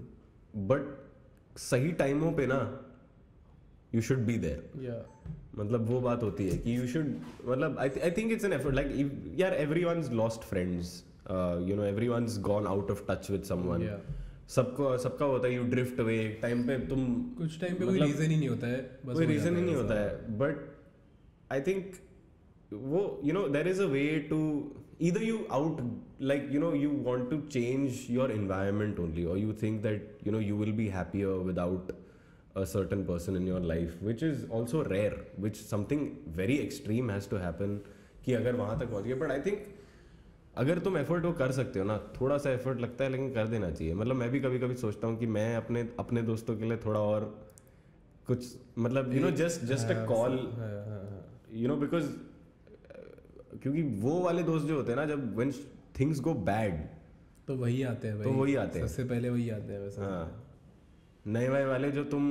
but सही टाइमों पे ना यू शुड बी देयर। मतलब वो बात होती है कि यू शुड, मतलब I think it's an effort. Like यार everyone's lost friends, you know everyone's gone out of touch with someone. सबका होता है, यू ड्रिफ्ट अवे एक टाइम पे, तुम कुछ टाइम पे कोई रीजन ही नहीं होता है, बस कोई रीजन ही नहीं होता है। बट आई थिंक वो you know there is a way to either you out like you know you want to change your environment only, or you think that you know you will be happier without a certain person in your life, which is also rare, which something very extreme has to happen कि अगर वहाँ तक पहुँच गए. But I think अगर तुम effort वो कर सकते हो ना, थोड़ा सा एफर्ट लगता है लेकिन कर देना चाहिए. मतलब मैं भी कभी कभी सोचता हूँ कि मैं अपने दोस्तों के लिए थोड़ा और कुछ मतलब जस्ट अ कॉल, बिकॉज क्योंकि वो वाले दोस्त जो होते हैं ना, जब व्हेन थिंग्स गो बैड तो वही आते हैं भाई, तो वही आते हैं सबसे पहले वही आते हैं वैसे. हाँ, नए वाले जो तुम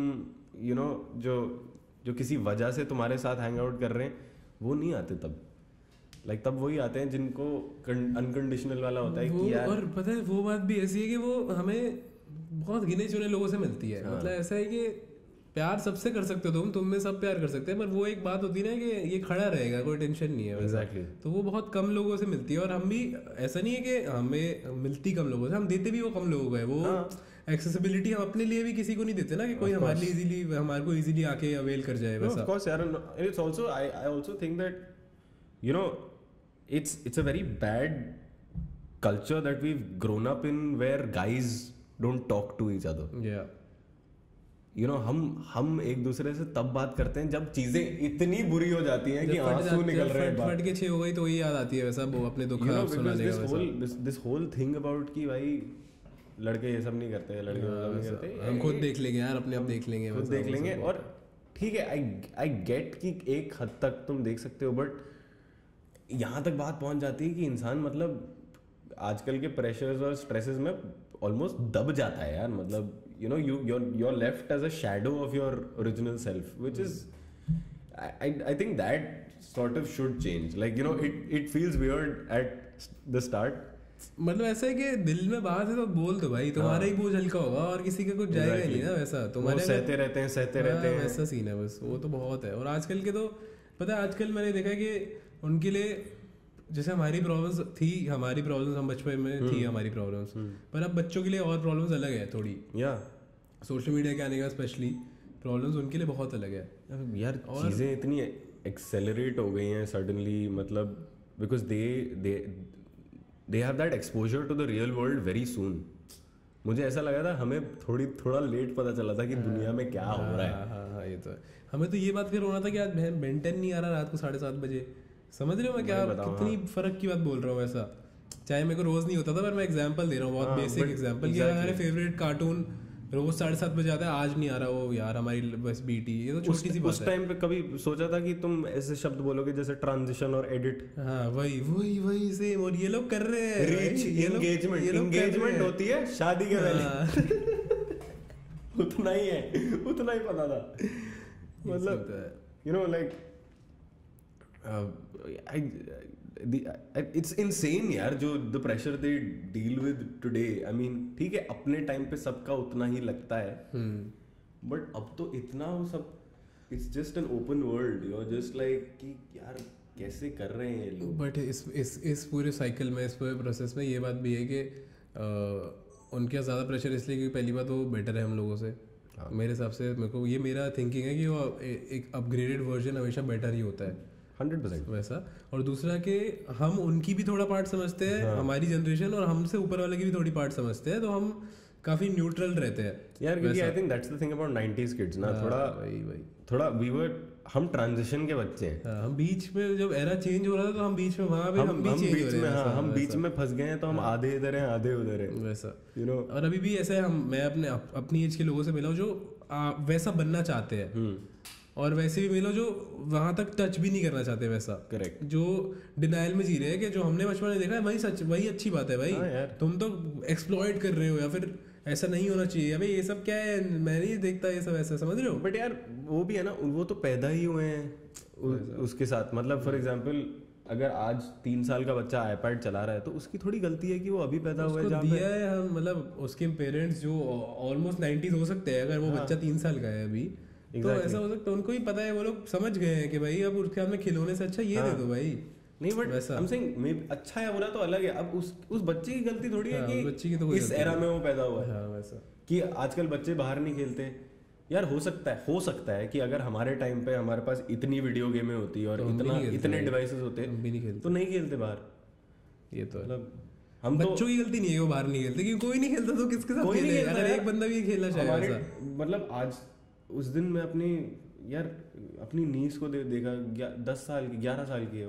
जो किसी वजह से तुम्हारे साथ हैंग आउट कर रहे हैं, वो नहीं आते तब. तब वही आते हैं जिनको अनकंडीशनल वाला होता है कि यार. और पता है वो बात भी ऐसी है कि वो हमें बहुत गिने चुने लोगों से मिलती है. मतलब ऐसा है कि प्यार सबसे कर सकते हो तुम में सब प्यार कर सकते हैं, पर वो एक बात होती है ना कि ये खड़ा रहेगा, कोई टेंशन नहीं है वैसा. Exactly. तो वो बहुत कम लोगों से मिलती है. और हम भी ऐसा नहीं है कि हमें मिलती कम लोगों से, हम देते भी वो कम लोगों को है. वो एक्सेसिबिलिटी हम अपने लिए भी किसी को नहीं देते ना, कि कोई हमारे लिए इजीली हमारे को इजीली आके अवेल कर जाए वैसा. Of course यार, it's also I also think that it's a very bad culture that we've grown up in where guys don't talk to each other. Yeah. हम एक दूसरे से तब बात करते हैं जब चीजें इतनी बुरी हो जाती हैं कि आंसू निकल रहे हैं, फट के 6 हो गई तो वही याद आती है वैसा, वो अपने दुख सुनाने का वैसा. this whole thing about कि भाई लड़के ये सब नहीं करते, लड़के वो सब नहीं करते, हम खुद देख लेंगे यार, अपने आप देख लेंगे, खुद देख लेंगे. और ठीक है, आई गेट कि एक हद तक तुम देख सकते हो, बट यहाँ तक बात पहुंच जाती है कि इंसान मतलब आजकल के प्रेशर्स और स्ट्रेसेस में ऑलमोस्ट दब जाता है यार. मतलब you're left as a shadow of your original self, which is I think that sort of should change. It feels weird at the start. मतलब ऐसा है कि दिल में बात है तो बोल दो भाई, तुम्हारा ही बोझ हल्का होगा और किसी का कुछ जाएगा ही नहीं ना वैसा. तुम्हारे सहते रहते हैं वैसा सीन है बस. वो तो बहुत है. और आजकल के तो पता है, आजकल मैंने देखा कि उनके लिए जैसे हमारी प्रॉब्लम्स हम बचपन में थी हमारी प्रॉब्लम्स, पर अब बच्चों के लिए और प्रॉब्लम्स अलग है थोड़ी. सोशल मीडिया के आने का स्पेशली प्रॉब्लम्स उनके लिए बहुत अलग है यार. चीज़ें इतनी एक्सेलरेट हो गई हैं सडनली, मतलब because they have that exposure to the real world very soon. मुझे ऐसा लगा था हमें थोड़ा लेट पता चला था कि दुनिया में क्या हो रहा है. हाँ, ये तो है. हमें तो ये बात फिर होना था कि आज बेंटन नहीं आ रहा रात को 7:30 बजे. समझ रहे हो मैं क्या कितनी फर्क की बात बोल रहा हूँ ऐसा. चाहे मेरे को रोज नहीं होता था, पर मैं एग्जांपल दे रहा हूँ, बहुत बेसिक एग्जांपल. हमारे फेवरेट कार्टून रोज 7:30 बजे आता है, आज नहीं आ रहा वो यार हमारी बस बीटी. ये तो छोटी सी बात है. उस टाइम पे कभी सोचा था कि तुम ऐसे शब्द बोलोगे जैसे ट्रांजिशन और एडिट? हाँ, वही सेम. और ये लोग कर रहे हैं रीच, एंगेजमेंट होती है शादी के पहले. उतना ही पता था. मतलब it's insane यार, जो the pressure they deal with today. I mean ठीक है, अपने टाइम पे सबका उतना ही लगता है, बट अब तो इतना वो सब it's just an open world. You're just like कि यार कैसे कर रहे हैं ये लोग. बट इस पूरे साइकिल में, इस पूरे प्रोसेस में ये बात भी है कि उनके ज़्यादा प्रेशर इसलिए क्योंकि पहली बात वो बेटर है हम लोगों से. मेरे हिसाब से मेरा थिंकिंग है कि वो एक अपग्रेडेड वर्जन हमेशा बेटर ही होता है 100% वैसा. और दूसरा कि हम उनकी भी थोड़ा पार्ट समझते हैं, हमारी जनरेशन, और हमसे ऊपर वाले की भी थोड़ी पार्ट समझते हैं, तो हम काफी न्यूट्रल रहते हैं यार. क्योंकि I think that's the thing about 90s kids ना, थोड़ा हम ट्रांजिशन के बच्चे हैं. हम बीच में जब एरा चेंज हो रहा था तो हम बीच में वहां पे हम बीच में फंस गए हैं, तो हम आधे इधर हैं आधे उधर हैं वैसा. और अभी भी ऐसा है, मैं अपनी एज के लोगों से मिला हूं जो वैसा बनना चाहते हैं, और वैसे भी मिलो जो वहां तक टच भी नहीं करना चाहते वैसा. करेक्ट. जो डिनाइल में जी रहे हैं कि जो हमने बचपन में देखा है वही अच्छी बात है भाई. तुम तो एक्सप्लॉइट कर रहे हो, या फिर ऐसा नहीं होना चाहिए. अबे ये सब क्या है, मैं नहीं देखता ये सब ऐसा, समझ रहे हो. बट यार वो भी है ना, वो तो पैदा ही हुए हैं उसके साथ. मतलब फॉर एग्जांपल अगर आज 3 साल का बच्चा आईपैड चला रहा है तो उसकी थोड़ी गलती है कि वो अभी पैदा हुआ है. जहाँ दिया है हम, मतलब उसके पेरेंट्स जो ऑलमोस्ट 90s हो सकते हैं, अगर वो बच्चा 3 साल का है अभी, तो ऐसा हो सकता है उनको ही पता है, वो लोग समझ गए हैं कि भाई अब उसके हाथ में खिलौने से अच्छा ये दे दो भाई. नहीं बट आई एम सेइंग अच्छा या बुरा तो अलग है. अब उस बच्चे की गलती थोड़ी है कि बच्चे की तो इस एरा में वो पैदा हुआ है. वैसा कि आजकल बच्चे बाहर नहीं खेलते यार. हो सकता है कि अगर हमारे टाइम पे हमारे पास इतनी वीडियो गेमें होती और इतने डिवाइसेस होते तो नहीं खेलते बाहर. ये तो मतलब हम बच्चों की गलती नहीं है वो बाहर नहीं खेलते, क्योंकि कोई नहीं खेलता तो किसके साथ खेले. अगर एक बंदा भी खेलना चाहे, मतलब आज उस दिन मैं अपनी नीस को देखा, 10 साल की 11 साल की है वो,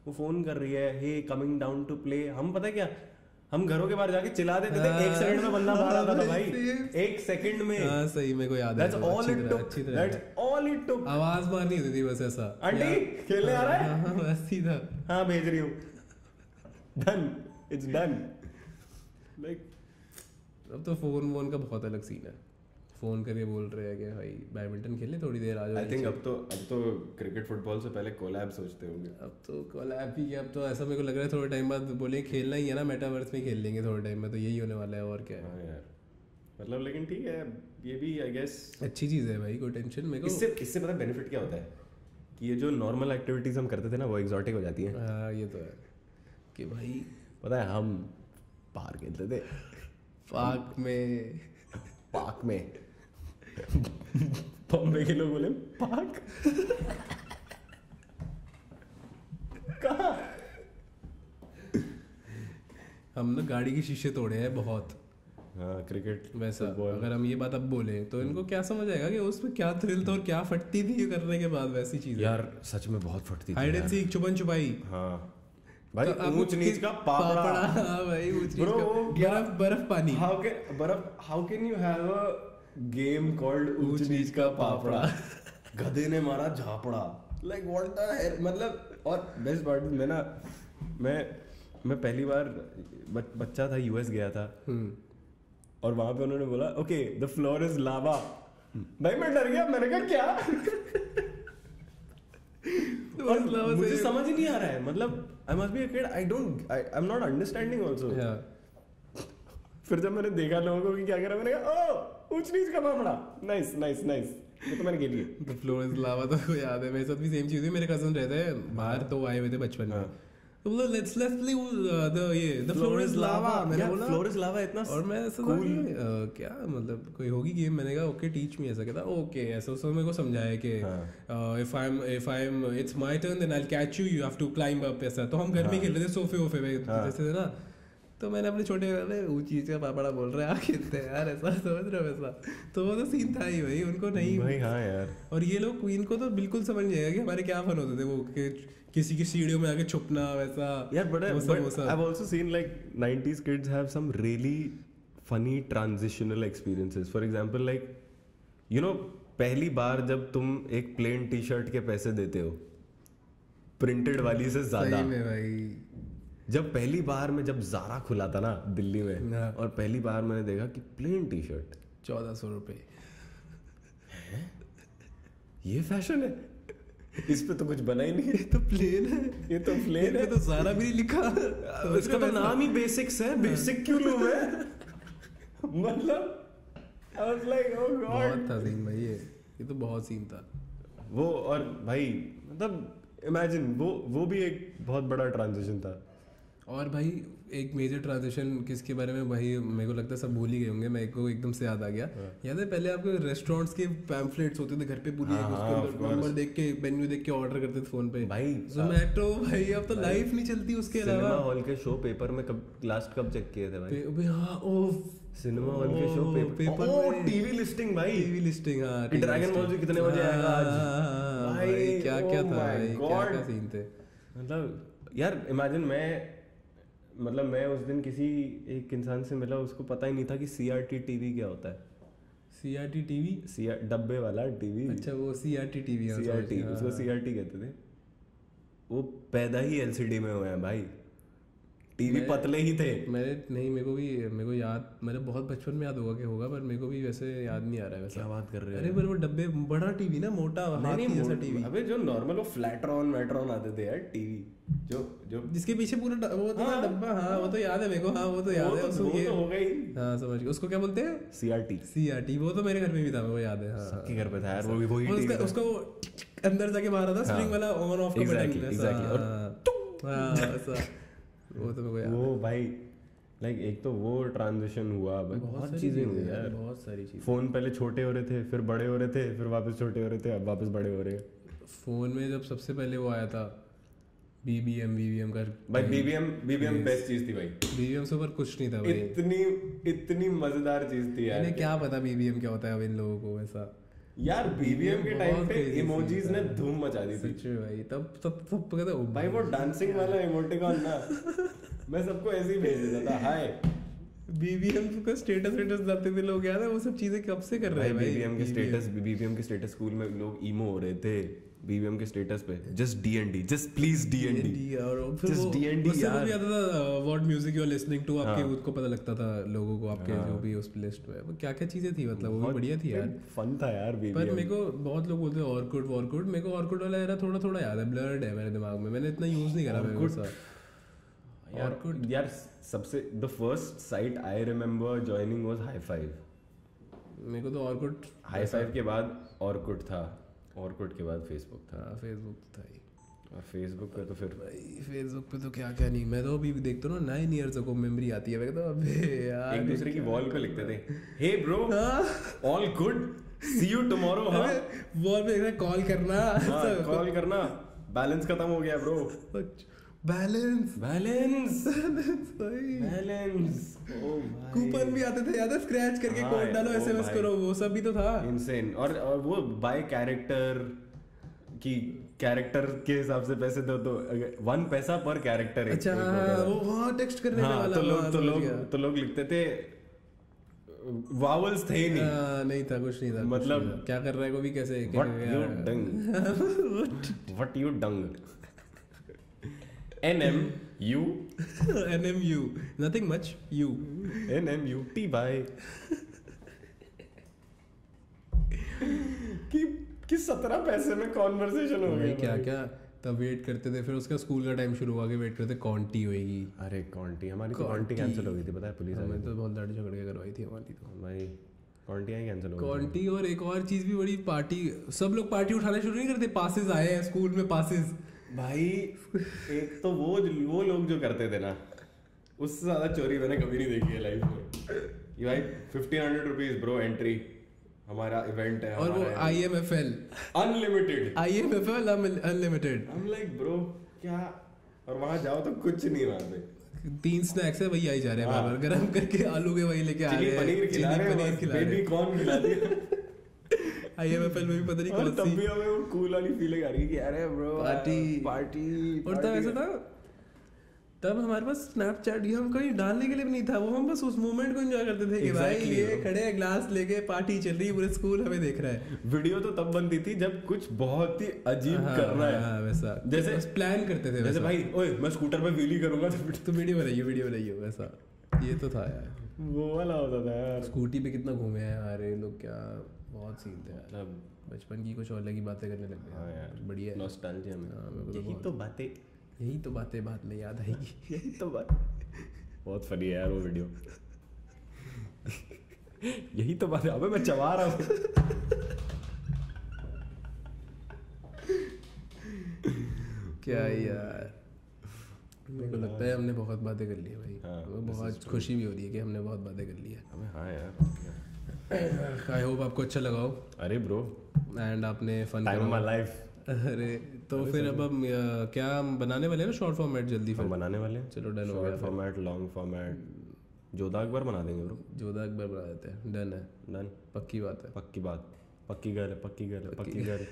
वो फोन कर रही है, he coming down to play. हम पता है क्या, हम घरों के बाहर जाके चिल्ला देते थे, 1 सेकंड में बंदा बाहर आता था भाई, 1 सेकंड में। हाँ सही, मेरे को याद है। That's all it took. That's all it took. आवाज मारनी होती थी बस ऐसा, आंटी खेलने आ रहा है, हाँ बस सीधा, हाँ भेज रही हूँ, डन, इट्स डन। लाइक अब तो फोन का बहुत अलग सीन है। फोन करके बोल रहे हैं कि भाई बैडमिंटन खेलने थोड़ी देर आ जाओ। आई थिंक अब तो क्रिकेट फुटबॉल से पहले कोलैब सोचते होंगे। अब तो कोलैब ही, अब तो ऐसा मेरे को लग रहा है थोड़े टाइम बाद बोले खेलना ही है ना, मेटावर्स में खेल लेंगे थोड़े टाइम में, तो यही होने वाला है और क्या है। हाँ यार, मतलब लेकिन ठीक है, ये भी आई गेस अच्छी चीज़ है भाई, कोई टेंशन मेरे को। इससे पता बेनिफिट क्या होता है कि ये जो नॉर्मल एक्टिविटीज हम करते थे ना वो एग्जॉटिक हो जाती हैं। हाँ ये तो है कि भाई पता है हम बाहर खेलते थे पार्क में बॉम्बे के लोग बोले पार्क कहाँ? हम ना गाड़ी के शीशे तोड़े हैं बहुत। हाँ क्रिकेट वैसा अगर हम ये बात अब बोले तो इनको क्या समझ आएगा कि उसमें क्या थ्रिल था और क्या फटती थी करने के बाद, वैसी चीज यार सच में बहुत फटती थी। हाइड एंड सीक, छुपन छुपाई, हाँ भाई, ऊंच नीच का पापड़ा। हाँ भाई, ऊंच नीच का बर्फ पानी। How can you have a game called ऊंच नीच का पापड़ा? गधे ने मारा झापड़ा, लाइक व्हाट द हेल। मतलब और बेस्ट पार्ट मैं पहली बार बच्चा था, यूएस गया था, और वहां पे उन्होंने बोला okay the floor is lava. भाई मैं डर गया, मैंने कहा क्या? और मुझे समझ ही नहीं आ रहा है, मतलब I must be a kid, I'm not understanding also. फिर जब मैंने देखा लोगों को कि क्या करा, मैंने कहा ओह ऊंच नीच का पापड़ा, नाइस ये तो मैंने खेली है। The floor is lava तो को याद है, मेरे साथ भी सेम चीज हुई। मेरे कजन रहते हैं बाहर, तो आए हुए थे बचपन में, तो बोला let's play the floor is lava। मैंने बोला floor is lava इतना, और मैं ऐसा था कि क्या मतलब कोई होगी गेम। मैंने कहा ओके टीच मी, ऐसा कहता ओके ऐसा। उसने मेरे को समझाया कि if I'm it's my turn then I'll catch you, you have to climb up, ऐसा। तो हम घर में खेल रहे थे सोफे वोफे पे जैसे थे ना, तो मैंने अपने छोटे वो चीज का पापड़ा बोल रहे हैं, खेलते हैं यार, ऐसा समझ रहे हो वैसा। तो वो तो सीन था ही भाई, उनको नहीं भाई। हाँ यार, और ये लोग क्वीन को तो बिल्कुल समझ नहीं आएगा कि हमारे क्या फन होते थे वो, किसी की सीढ़ियों में आके छुपना वैसा यार। But I've also seen like 90s kids have some really funny transitional experiences. For example, like you know, पहली बार जब तुम एक प्लेन टी शर्ट के पैसे देते हो प्रिंटेड वाली से ज्यादा। सही में भाई, जब पहली बार में जब ज़ारा खुला था ना दिल्ली में, और पहली बार मैंने देखा कि प्लेन टी शर्ट 1400 रुपए, ये फैशन है, इस पे तो कुछ बना ही नहीं। ये तो प्लेन है, ये तो प्लेन है, तो ज़ारा भी नहीं लिखा, तो इसका तो नाम ही बेसिक्स है, बेसिक क्यों लूं मैं? मतलब I was like, oh God। बहुत था सीन भाई, ये तो बहुत सीन था वो। और भाई मतलब इमेजिन वो भी एक बहुत बड़ा ट्रांजिशन था। और भाई एक मेजर ट्रांजिशन किसके बारे में भाई मेरे को लगता है सब भूल ही गए होंगे, मेरे को एकदम से याद आ गया। याद है पहले आपको रेस्टोरेंट्स के पैम्फलेट्स होते थे घर पे पूरी, उसको नंबर देख के मेन्यू देख के ऑर्डर करते थे फोन पे भाई। जोमेटो भाई, अब तो लाइफ नहीं चलती उसके अलावा। सिनेमा हॉल के शो पेपर में लास्ट कब चेक किए थे भाई? हाँ ओ सिनेमा हॉल के शो पेपर में टीवी लिस्टिंग भाई, टीवी लिस्टिंग। हाँ ड्रैगन बॉल कितने बजे आएगा आज भाई, क्या क्या था भाई, क्या क्या सीन थे। मतलब यार इमेजिन मैं उस दिन किसी एक इंसान से मिला, उसको पता ही नहीं था कि CRT टीवी क्या होता है। CRT टीवी, डब्बे वाला टीवी। अच्छा वो CRT टीवी, CRT, उसको CRT कहते थे। वो पैदा ही LCD में हुए हैं भाई, टीवी पतले ही थे। मेरे को याद, मेरे बहुत बचपन में याद होगा कि होगा, पर मेरे को भी वैसे याद नहीं आ रहा है वैसा। क्या बात कर रहे हो? अरे पर वो डब्बे, बड़ा टीवी ना, मोटा हाथी जैसा टीवी। अबे जो नॉर्मल वो फ्लैट्रॉन मेट्रॉन आते थे यार टीवी, जो जिसके पीछे पूरा वो था डब्बा। हाँ वो तो याद है मेरे को, हाँ वो तो याद है। वो तो हो गई। हाँ समझ गया, उसको क्या बोलते हैं? CRT। वो तो मेरे घर में भी था, मेरे को याद है। हाँ सबके घर पे था यार, वो वही टीवी। उसको अंदर जाके मारा था स्प्रिंग वाला, ऑन ऑफ का बटन। हाँ वो तो मेरे को याद है। वो भाई लाइक एक तो वो ट्रांजिशन हुआ, बहुत चीजें हुई यार, बहुत सारी चीजें। फोन पहले छोटे हो रहे थे, फिर बड़े हो रहे थे, फिर वापस छोटे हो रहे थे, अब वापस बड़े हो रहे हैं। फोन में जब सबसे पहले वो आया था BBM का भाई, BBM बेस्ट चीज थी भाई। BBM से ऊपर कुछ नहीं था भाई, इतनी मजेदार चीज थी यार। इन्हें क्या पता BBM क्या होता है अब इन लोगों को। ऐसा यार बीबीएम के टाइम बहुत पे crazy इमोजीज scene ने था। धूम मचा दी थी सच में भाई, तब सब सब कहते ओ भाई। वो डांसिंग वाला इमोटिकॉन ना मैं सबको ऐसे ही भेज देता था, हाय। बीबीएम का स्टेटस डालते थे लोग, याद है वो सब चीजें कब से कर रहे हैं भाई? बीबीएम के स्टेटस स्कूल में लोग ईमो हो रहे थे बीबीएम के स्टेटस पे, just DND, just please DND, और फिर Just वो D&D उससे वो यार। भी आता था what music you are listening to, आपके हाँ। उसको पता लगता था लोगों को, आपके जो भी उस लिस्ट में वो क्या क्या चीजें थी, मतलब वो भी बढ़िया थी यार। फन था यार पर बीबीएम। मेरे को बहुत लोग बोलते हैं ऑर्कुड, मेरे को ऑर्कुड वाला एरा थोड़ा थोड़ा याद है, ब्लर्ड है मेरे दिमाग में, मैंने इतना यूज नहीं करा मेरे को। यार सबसे the first site I remember joining was high five. मेरे को तो ऑर्कुड, हाई फाइव के बाद ऑर्कुड था, ऑर्कुड के बाद फेसबुक था, फेसबुक था ही। और फेसबुक पे तो फिर भाई फेसबुक पे तो क्या क्या नहीं, मैं तो अभी भी देखता हूँ ना 9 years को मेमोरी आती है, मैं कहता हूँ अबे यार एक दूसरे की वॉल पे लिखते थे, hey bro all good, see you tomorrow. हाँ वॉल पे कॉल करना, कॉल करना, बैलेंस खत्म हो गया ब्रो, बैलेंस बैलेंस भाई, बैलेंस। कूपन भी आते थे याद है, स्क्रैच करके कोड डालो, एसएमएस करो, वो सब भी तो था। इनसेन। और वो बाय कैरेक्टर की, कैरेक्टर के हिसाब से पैसे दो तो 1 पैसा पर कैरेक्टर। अच्छा वो टेक्स्ट करने वाला, तो लोग लिखते थे, वावल्स थे ही नहीं, नहीं था, कुछ नहीं था, मतलब क्या कर रहा है को भी कैसे what you dung NMU NMU nothing much you NMUT भाई कि 17 पैसे में कॉन्वर्सेशन हो गई। क्या क्या तब वेट करते थे, फिर उसका स्कूल का टाइम शुरू हुआ के वेट करते, कॉन्टी होएगी। अरे कॉन्टी, हमारी तो कॉन्टी कैंसिल हो गई थी, पता है, पुलिस हमें तो बहुत लड़ झगड़ के करवाई थी हमारी तो भाई, कॉन्टी आई कैंसिल हो गई। कॉन्टी और एक और चीज भी बड़ी, पार्टी, सब लोग पार्टी उठाने शुरू नहीं करते, पासेस आए हैं स्कूल में, पासेस भाई एक तो वो लोग जो करते थे ना, उससे ज्यादा चोरी मैंने कभी नहीं देखी है लाइफ में। ये भाई 1500 रुपीज ब्रो एंट्री, हमारा इवेंट है, और वो IMFL अनलिमिटेड, IMFL अनलिमिटेड, हम लाइक ब्रो क्या, और वहां जाओ तो कुछ नहीं, वहां पे 3 स्नैक्स है वही आई जा रहे हैं, बार-बार गरम करके आलू के वही लेके आ रहे हैं, पनीर खिला रहे हैं, बेबी कॉर्न खिला दिया। IMFL में भी पता नहीं कौन तब सी भी हमें वो कूल वाली फीलिंग आ रही है कि अरे ब्रो पार्टी। और तब ऐसा था, तब हमारे पास स्नैपचैट ये हम कहीं डालने के लिए भी नहीं था, वो हम बस उस मोमेंट को एंजॉय करते थे कि भाई ये खड़े हैं ग्लास लेके, पार्टी चल रही है, पूरे स्कूल हमें देख रहा है। वीडियो तो तब बनती थी जब कुछ बहुत ही अजीब करना है, वैसा जैसे प्लान करते थे, जैसे भाई ओए मैं स्कूटर पे व्हीली करूंगा तो वीडियो बनाइए वैसा, ये तो था यार, वो वाला होता था यार। स्कूटी पे कितना घूमे हैं यार ये लोग, क्या बहुत सीन थे यार, बचपन की कुछ अलग ही बातें करने लग गए। हाँ यार, बढ़िया नॉस्टैल्जिया में। यही तो बातें बाद में याद आएगी। यही तो बात, बहुत फनी है यार वो वीडियो। यही तो बात है, अबे मैं चबा रहा हूँ। क्या यार, मेरे को लगता है हमने बहुत बातें कर ली है भाई। हाँ, बहुत खुशी भी हो रही है कि हमने बहुत बातें कर ली है। हाँ यार, आई होप आपको अच्छा लगा हो। अरे ब्रो, एंड आपने fun time of my life. अरे तो फिर अब हम क्या हम बनाने वाले हैं ना शॉर्ट फॉर्मेट जल्दी, फिर बनाने वाले हैं। चलो डन हो गया। Short format, long format, Jodha Akbar बना देंगे ब्रो। जोधा अकबर बना देते हैं, डन है, डन, पक्की बात है, पक्की बात, पक्की गल है, पक्की गल है, पक्की गल।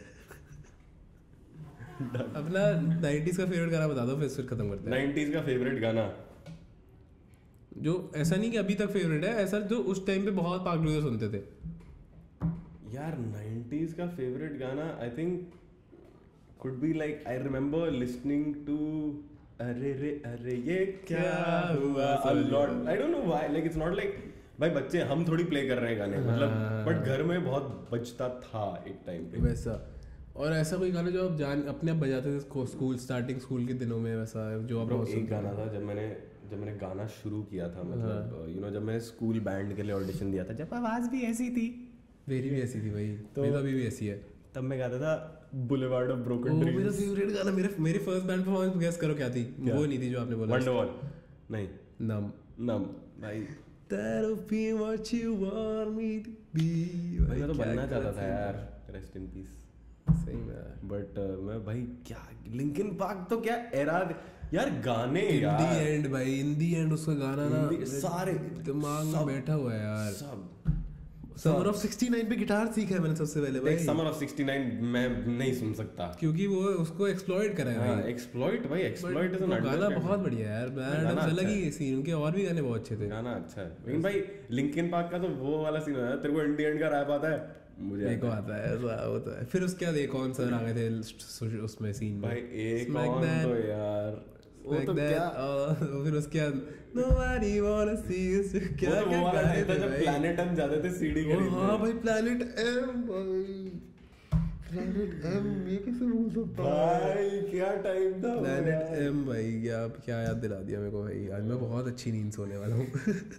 अपना 90s का फेवरेट गाना बता दो, फिर खत्म करते हैं। 90s का फेवरेट गाना, जो ऐसा नहीं कि अभी तक फेवरेट है, ऐसा जो उस टाइम पे बहुत पागल सुनते थे यार। 90s का फेवरेट गाना I think could be like, I remember listening to अरे रे अरे ये क्या हुआ a lot, I don't know why, like it's not like भाई बच्चे हम थोड़ी प्ले कर रहे हैं गाने, मतलब बट घर में बहुत बजता था एक टाइम पे वैसा। और ऐसा कोई गाना जो आप जान अपने आप बजाते थे स्कूल, स्टार्टिंग स्कूल के दिनों में, वैसा जो आप एक गाना था जब मैंने गाना शुरू किया था, मतलब यू नो जब मैंने स्कूल बैंड के लिए ऑडिशन दिया था, जब आवाज भी ऐसी थी, मेरी भी ऐसी थी भाई, तो मेरा भी ऐसी है, तब मैं गाता था बुलेवार्ड ऑफ ब्रोकन ड्रीम्स। मेरा फेवरेट गाना, मेरी फर्स्ट बैंड परफॉर्मेंस गेस करो क्या थी? वो नहीं थी जो आपने बोला, वंडरवॉल नहीं, नम भाई, that'll be what you want me to be। मैं तो बनना चाहता था यार, रेस्ट इन पीस। सही में, बट मैं भाई क्या, लिंकिन पार्क तो क्या एरा यार, गाने यार, इन दी एंड उसका गाना ना सारे दिमाग में बैठा हुआ है यार, सब समर ऑफ 69 पे गिटार सीखा है मैंने सबसे पहले भाई। समर ऑफ 69 मैं नहीं सुन सकता क्योंकि वो उसको एक्सप्लॉइट करा है भाई। एक्सप्लॉइट भाई, एक्सप्लॉइट इज एन गाना बहुत बढ़िया है यार, ब्रायन एडम्स अलग ही सीन, उनके और भी गाने बहुत अच्छे थे। गाना अच्छा है, लेकिन भाई लिंकिन पार्क का तो वो वाला सीन है, तेरे को एंड एंड का रैप आता है? मुझे एक आता है ऐसा, वो तो है। फिर उसके बाद एक और सर आ गए थे उसमें सीन में भाई, एक और तो यार वो तो क्या, फिर उसके बाद nobody wanna see us, क्या वो वाला है था जब प्लैनेट एम जाते थे सीडी खरीदने। हां भाई, प्लैनेट एम भाई, प्लैनेट एम ये कैसे भूल सकता भाई, क्या टाइम था प्लैनेट एम भाई, क्या याद दिला दिया मेरे को भाई। आज मैं बहुत अच्छी नींद सोने वाला हूँ।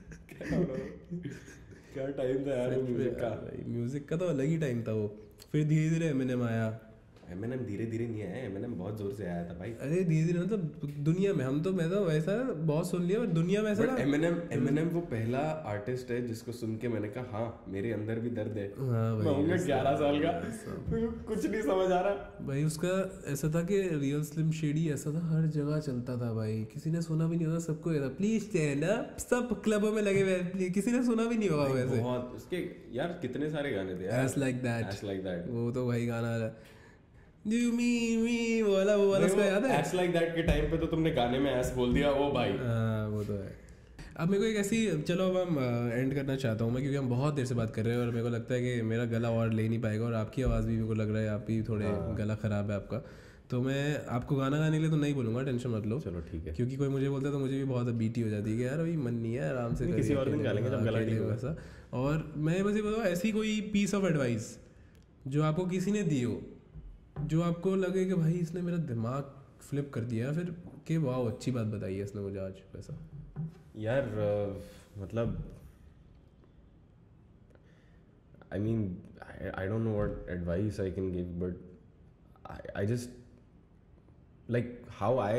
क्या टाइम था यार म्यूजिक का। म्यूजिक का तो अलग ही टाइम था वो। फिर धीरे धीरे एमिनेम आया। एमिनेम धीरे धीरे नहीं आया, एमिनेम बहुत जोर से आया था भाई। अरे धीरे धीरे मतलब दुनिया में, हम तो मैं तो वैसा बहुत सुन लिया, पर दुनिया में ऐसा ना, एमिनेम वो पहला आर्टिस्ट है जिसको सुन के मैंने कहा हाँ मेरे अंदर भी दर्द है। हाँ मैं हूँ 11 साल का, कुछ नहीं समझ आ रहा भाई। उसका ऐसा था कि रियल स्लिम शेडी ऐसा था, हर जगह चलता था भाई, किसी ने सुना भी नहीं होता, सबको ये था प्लीज स्टैंड अप, सब क्लबों में लगे हुए, किसी ने सुना भी नहीं होगा वैसे। बहुत उसके यार कितने सारे गाने थे, As Like That, As Like That, वो तो भाई गाना You mean me वो वाला उसका याद है? As Like That के टाइम पे तो तुमने गाने में ऐस बोल दिया, ओ भाई। वो तो है। अब मेरे को एक ऐसी, चलो अब हम एंड करना चाहता हूँ मैं, क्योंकि हम बहुत देर से बात कर रहे हैं और मेरे को लगता है कि मेरा गला और ले नहीं पाएगा, और आपकी आवाज़ भी मेरे को लग रहा है आप भी थोड़े गला ख़राब है आपका, तो मैं आपको गाना गाने के लिए तो नहीं बोलूँगा, टेंशन मत लो। चलो ठीक है, क्योंकि कोई मुझे बोलता है तो मुझे भी बहुत बीटी हो जाती है कि यार अभी मन नहीं है, आराम से किसी और दिन गा लेंगे जब गला ठीक होगा। वैसा। और मैं बस ये बताऊँ, ऐसी कोई पीस ऑफ एडवाइस जो आपको किसी ने दी हो, जो आपको लगे कि भाई इसने मेरा दिमाग फ्लिप कर दिया, फिर कि वाह अच्छी बात बताई है इसने मुझे आज, वैसा यार मतलब I mean I don't know what advice I can give, but I just like how I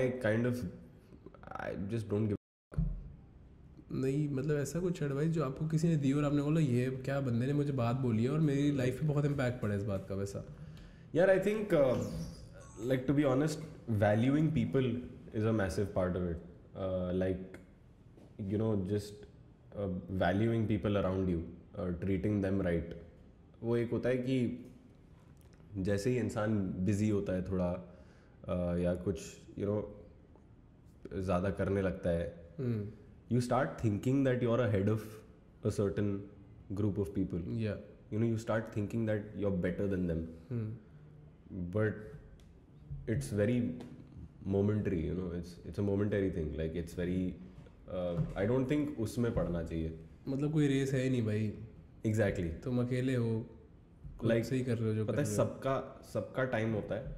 just don't give नहीं, मतलब ऐसा कुछ एडवाइस जो आपको किसी ने दी और आपने बोला ये क्या बंदे ने मुझे बात बोली है और मेरी लाइफ पे बहुत इम्पैक्ट पड़ा इस बात का, वैसा। यार I think like to be honest, valuing people is a massive part of it, like you know just valuing people around you, treating them right। वो एक होता है कि जैसे ही इंसान बिजी होता है थोड़ा या कुछ you know ज़्यादा करने लगता है, you start thinking that you're ahead of a certain group of people, you know, you start thinking that you're better than them, but it's very momentary, you know, it's a momentary thing, like it's very I don't think उसमें पढ़ना चाहिए। मतलब कोई race है नहीं भाई। Exactly, तुम अकेले हो, like सही कर रहे हो जो पता है, सबका टाइम होता है,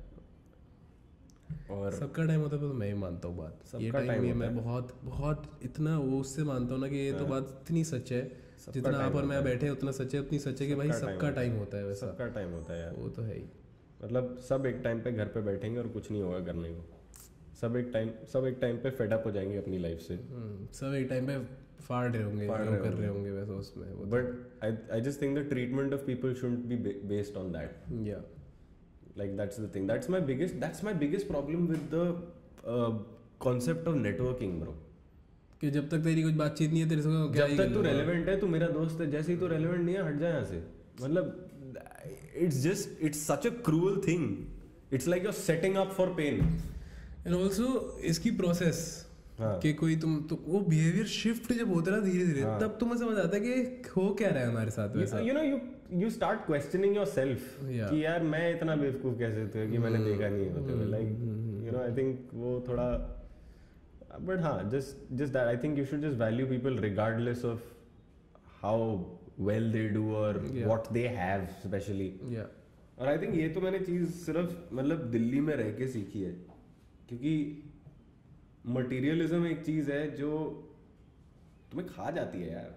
और सबका टाइम होता है, तो मैं ही मानता हूँ बात, ये टाइम ये मैं बहुत बहुत इतना वो उससे मानता हूँ ना कि ये तो बात इतनी सच है, जितना आप और मैं बैठे उतना सच है, उतनी सच है कि भाई सबका टाइम होता है, वैसा सबका टाइम होता है यार, वो तो है ही। मतलब सब एक टाइम पे घर पे बैठेंगे और कुछ नहीं होगा करने को, सब एक टाइम पे फेड अप हो जाएंगे अपनी लाइफ से, सब एक टाइम पे फाड़ रहे होंगे, कर रहे होंगे वैसा उसमें। But I just think the treatment of people shouldn't be based on that, या like that's the thing, that's my biggest problem with the concept of networking, bro। कि जब तक तेरी कुछ बातचीत नहीं है तेरे से क्या, जब तक तू रेलेवेंट है, तू मेरा दोस्त है, जैसे ही तू रेलेवेंट नहीं है हट जा यहाँ से, मतलब it's such a cruel thing, it's like you're setting up for pain। And also इसकी प्रोसेस कि कोई तुम तो वो बिहेवियर शिफ्ट जब होता है धीरे धीरे, तब तुम्हें समझ आता है कि हो क्या रहा है हमारे साथ, वैसा you know you start questioning yourself कि यार मैं इतना बेवकूफ कैसे थे कि मैंने देखा नहीं होते हुए, like you know I think वो थोड़ा, but हाँ just that I think you should just value people regardless of how well they do or what they have especially। और I think ये तो मैंने चीज़ सिर्फ मतलब दिल्ली में रह के सीखी है, क्योंकि मटीरियलिज्म एक चीज़ है जो तुम्हें खा जाती है यार।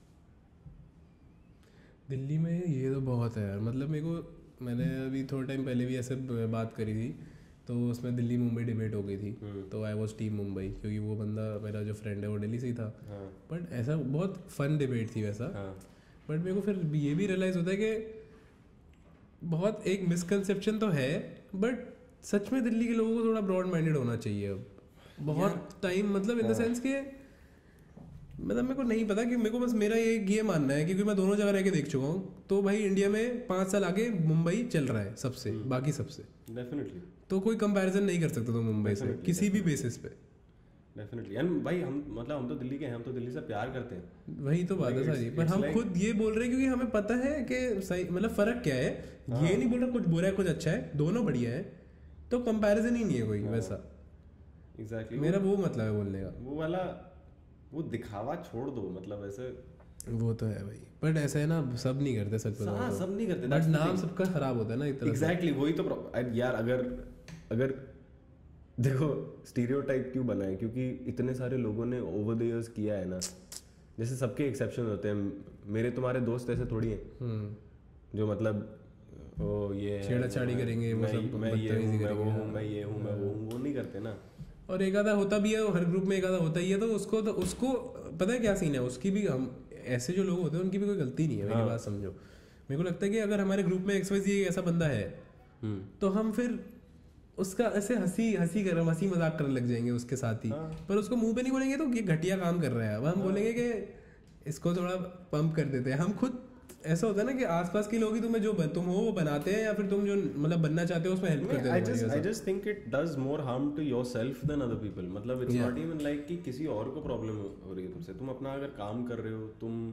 दिल्ली में ये तो बहुत है यार, मतलब मैंने अभी थोड़े टाइम पहले भी ऐसे बात करी थी, तो उसमें दिल्ली मुंबई डिबेट हो गई थी, तो आई वॉज टीम मुंबई, क्योंकि वो बंदा मेरा जो फ्रेंड है वो दिल्ली से ही था। बट ऐसा बहुत फन डिबेट थी वैसा। बट मेरे को फिर ये भी रियलाइज़ होता है कि बहुत एक मिसकंसेप्शन तो है, बट सच में दिल्ली के लोगों को थोड़ा ब्रॉड माइंडेड होना चाहिए अब बहुत टाइम, मतलब इन द सेंस के मतलब मेरे को नहीं पता कि मेरे को बस मेरा ये मानना है क्योंकि मैं दोनों जगह रह के देख चुका हूँ तो भाई इंडिया में 5 साल आगे मुंबई चल रहा है सबसे बाकी सबसे डेफिनेटली तो कोई कंपैरिजन नहीं कर सकते तुम मुंबई से किसी भी बेसिस पे डेफिनेटली एंड भाई हम तो दिल्ली के हैं, हम तो दिल्ली से प्यार करते हैं, वही तो बात है सारी। पर हम खुद ये बोल रहे हैं क्योंकि हमें पता है कि सही मतलब फर्क क्या है। ये नहीं बोल रहा कुछ बुरा है कुछ अच्छा है, दोनों बढ़िया है, तो कंपैरिजन ही नहीं है कोई वैसा। एग्जैक्टली मेरा वो मतलब है बोलने का, वो वाला वो दिखावा छोड़ दो, मतलब ऐसे वो तो है भाई। बट ऐसा है ना, सब नहीं करते सच बताओ तो। सब नहीं करते, बट नाम सबका खराब होता है ना एक तरह से। एग्जैक्टली वही तो यार अगर देखो स्टीरियोटाइप क्यों बना है, क्योंकि इतने सारे लोगों ने ओवर द इयर्स किया है ना, जैसे सबके एक्सेप्शन होते हैं, मेरे तुम्हारे दोस्त ऐसे थोड़ी हैं जो मतलब ओ ये छेड़छाड़ी करेंगे वो सब, मैं ये हूँ मैं वो हूँ, मैं ये हूँ मैं वो नहीं करते ना। और एक आधा होता भी है, हर ग्रुप में एक आधा होता ही है, तो उसको पता है क्या सीन है उसकी भी। हम ऐसे जो लोग होते हैं उनकी भी कोई गलती नहीं है, मेरी बात समझो। मेरे को लगता है कि अगर हमारे ग्रुप में XYZ ऐसा बंदा है तो हम फिर उसका ऐसे हंसी मजाक करने लग जाएंगे उसके साथ ही। पर उसको मुंह पे नहीं बोलेंगे तो ये घटिया काम कर रहा है। अब हम बोलेंगे कि इसको थोड़ा पंप कर देते हैं। हम खुद ऐसा होता है ना कि आसपास के लोग ही तुम्हें जो तुम हो वो बनाते हैं, या फिर तुम जो मतलब बनना चाहते हो उसमें हेल्प करते हैं। I just think it does more harm to yourself than other people. मतलब it's not even like कि किसी और को प्रॉब्लम हो रही है तुमसे। तुम अपना अगर काम कर रहे हो,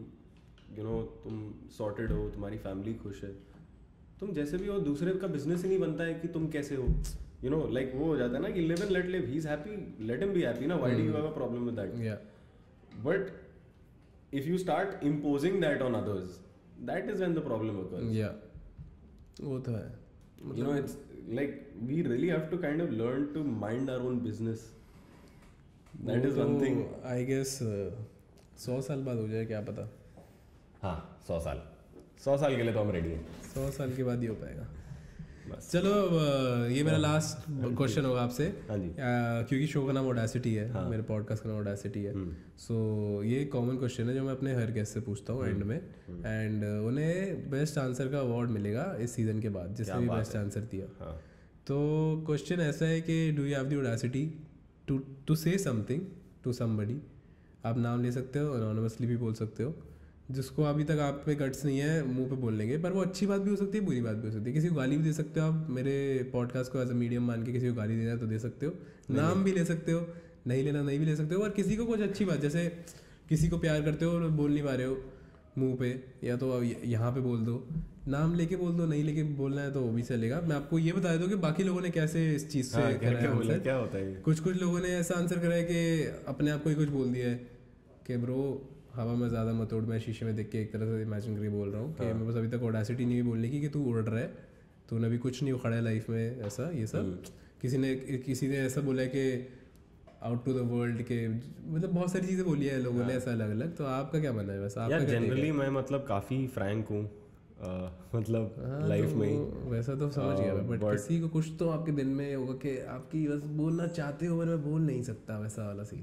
तुम सॉर्टेड हो, तुम्हारी फैमिली खुश है, तुम जैसे भी हो, दूसरे का बिजनेस ही नहीं बनता है कि तुम कैसे हो। like वो हो जाता है ना कि live and let live, he's happy, let him be happy ना, why do you have a problem with that? But if you start imposing that on others, that is when the problem occurs. वो तो है। It's like we really have to kind of learn to mind our own business. That is one thing. I guess 100 साल बाद हो जाए, क्या पता। हाँ 100 साल के लिए तो हम रेडी हैं। 100 साल के बाद ही हो पाएगा। चलो ये मेरा लास्ट क्वेश्चन होगा आपसे। हाँ जी। क्योंकि शो का नाम ऑडेसिटी है, मेरे पॉडकास्ट का नाम ऑडेसिटी है, सो ये कॉमन क्वेश्चन है जो मैं अपने हर गेस्ट से पूछता हूँ एंड में, एंड उन्हें बेस्ट आंसर का अवार्ड मिलेगा इस सीजन के बाद जिसने भी बेस्ट आंसर दिया। तो क्वेश्चन ऐसा है कि do you have the audacity to say something to somebody. आप नाम ले सकते हो, अनोनिमसली भी बोल सकते हो, जिसको अभी तक आप पे गट्स नहीं है मुंह पे बोल लेंगे, पर वो अच्छी बात भी हो सकती है बुरी बात भी हो सकती है। किसी को गाली भी दे सकते हो आप, मेरे पॉडकास्ट को एज अ मीडियम मान के किसी को गाली देना है तो दे सकते हो, नाम भी ले सकते हो, नहीं लेना नहीं भी ले सकते हो। और किसी को कुछ अच्छी बात, जैसे किसी को प्यार करते हो और बोल नहीं पा रहे हो मुंह पे, या तो यहाँ पे बोल दो, नाम लेके बोल दो, नहीं लेके बोलना है तो वो भी चलेगा। मैं आपको ये बता दूँ कि बाकी लोगों ने कैसे इस चीज़ से क्या होता है। कुछ लोगों ने ऐसा आंसर करा है कि अपने आप को ही कुछ बोल दिया है कि ब्रो हवा में ज़्यादा मत उड़, मैं शीशे में देख के एक तरह से इमेजिन करके बोल रहा हूँ कि मेरे पास अभी तक ऑडेसिटी नहीं बोलने की कि तू उड़ रहा है, तूने अभी कुछ नहीं उखड़ा है लाइफ में, ऐसा ये सब। किसी ने ऐसा बोला है कि आउट टू द वर्ल्ड के, मतलब बहुत सारी चीज़ें बोली है लोगों ने ऐसा अलग अलग। तो आपका क्या मानना है वैसा? यार जनरली मैं मतलब काफ़ी फ्रैंक हूँ मतलब लाइफ में ही, वैसा तो समझ गया, बट किसी को कुछ तो आपके दिन में होगा कि आपकी बस बोलना चाहते हो पर मैं बोल नहीं सकता, वैसा वाला सीन।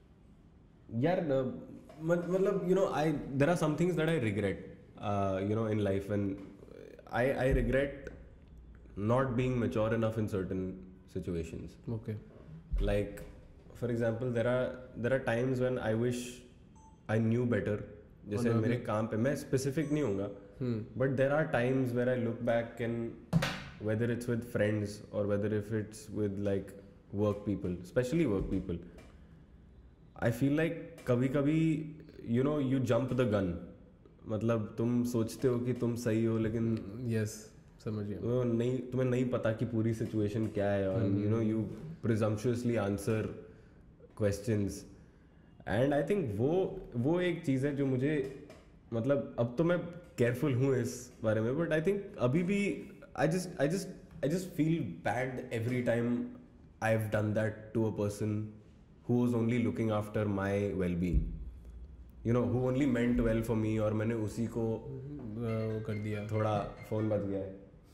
यार मतलब there are some things that I regret in life, and I regret not being mature enough in certain situations. Okay. Like for example there are times when I wish I knew better. जैसे मेरे काम पे मैं specific नहीं होऊंगा, but there are times where I look back and whether it's with friends or whether if it's with like work people, especially work people, I feel like कभी you jump the gun. मतलब तुम सोचते हो कि तुम सही हो, लेकिन समझ गया, तुम्हें नहीं पता कि पूरी सिचुएशन क्या है, और you presumptuously answer questions, and I think वो एक चीज़ है जो मुझे, मतलब अब तो मैं केयरफुल हूँ इस बारे में, बट आई थिंक अभी भी I just feel bad every time I've done that to a person who was only looking after my well-being, who only meant well for me, और मैंने उसी को कर दिया। थोड़ा फोन बज गया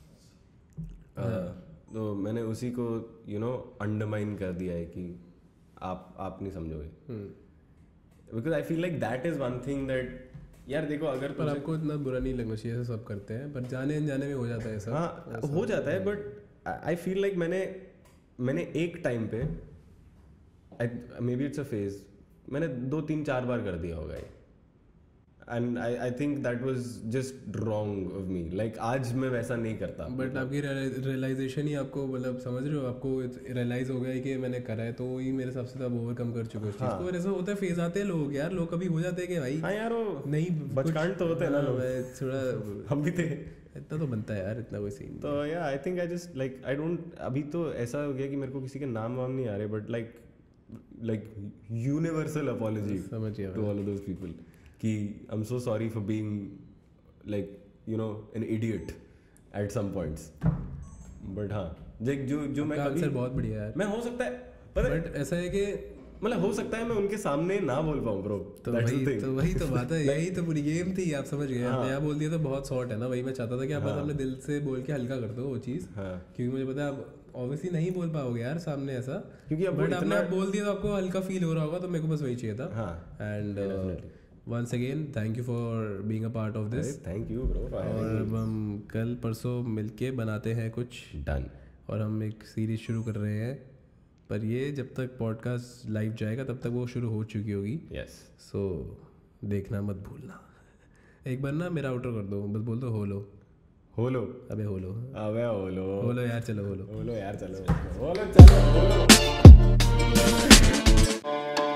है, तो मैंने उसी को अंडरमाइन कर दिया है कि आप नहीं समझोगे, because I feel like that is one thing that, यार देखो अगर पर आपको इतना बुरा नहीं लगना चाहिए, सब करते हैं, पर जाने अनजाने में हो जाता है सब। हाँ हो जाता है, बट आई फील लाइक मैंने एक टाइम पे, maybe it's a phase, मैंने 2-3-4 बार कर दिया होगा ये, and I think that was just wrong of me, like आज मैं वैसा नहीं करता। बट आपकी रियलाइजेशन ही आपको मतलब समझ रहे हो, आपको रियलाइज हो गया है कि मैंने करा है, तो वही मेरे हिसाब से तो आप ओवरकम कर चुके हो उस चीज़ को। ऐसा होता है, फेज आते हैं लोग यार, लोग कभी हो जाते हैं कि भाई हाँ यार वो नहीं बचकांड तो होते हैं ना लोग, थोड़ा हम भी थे, इतना तो बनता है यार, इतना कोई सीन तो या I think I just like I don't, अभी तो ऐसा हो गया कि मेरे को किसी के नाम वाम नहीं आ रहे, बट लाइक यूनिवर्सल अपॉलॉजी समझ गया to all of those people कि I am so sorry for being like you know an idiot at some points, but हाँ जो मैं आंसर कभी बहुत बढ़िया है। मैं हो सकता है, पता है बट ऐसा है कि मतलब हो सकता है मैं उनके सामने ना बोल पाऊँ ब्रो, तो वही तो बात है, यही तो पूरी गेम थी, आप समझ गए। आपने यहाँ बोल दिया तो बहुत शॉर्ट है ना, वही मैं चाहता था कि आप बस अपने दिल से बोल के हल्का कर दो वो चीज़, क्योंकि मुझे पता है आप ऑब्वियसली नहीं बोल पाओगे यार सामने ऐसा, क्योंकि बट आपने आप बोल दिया तो आपको हल्का फील हो रहा होगा, तो मेरे को बस वही चाहिए था। And once again thank you for being a part of this, thank you bro, और हम कल परसों मिलके बनाते हैं कुछ डन, और हम एक सीरीज शुरू कर रहे हैं, पर ये जब तक पॉडकास्ट लाइव जाएगा तब तक वो शुरू हो चुकी होगी। यस, सो देखना मत भूलना। एक बार ना मेरा आउटर कर दो, बस बोल दो होलो होलो, अबे होलो होलो यार, चलो होलो यार, चलो होलो।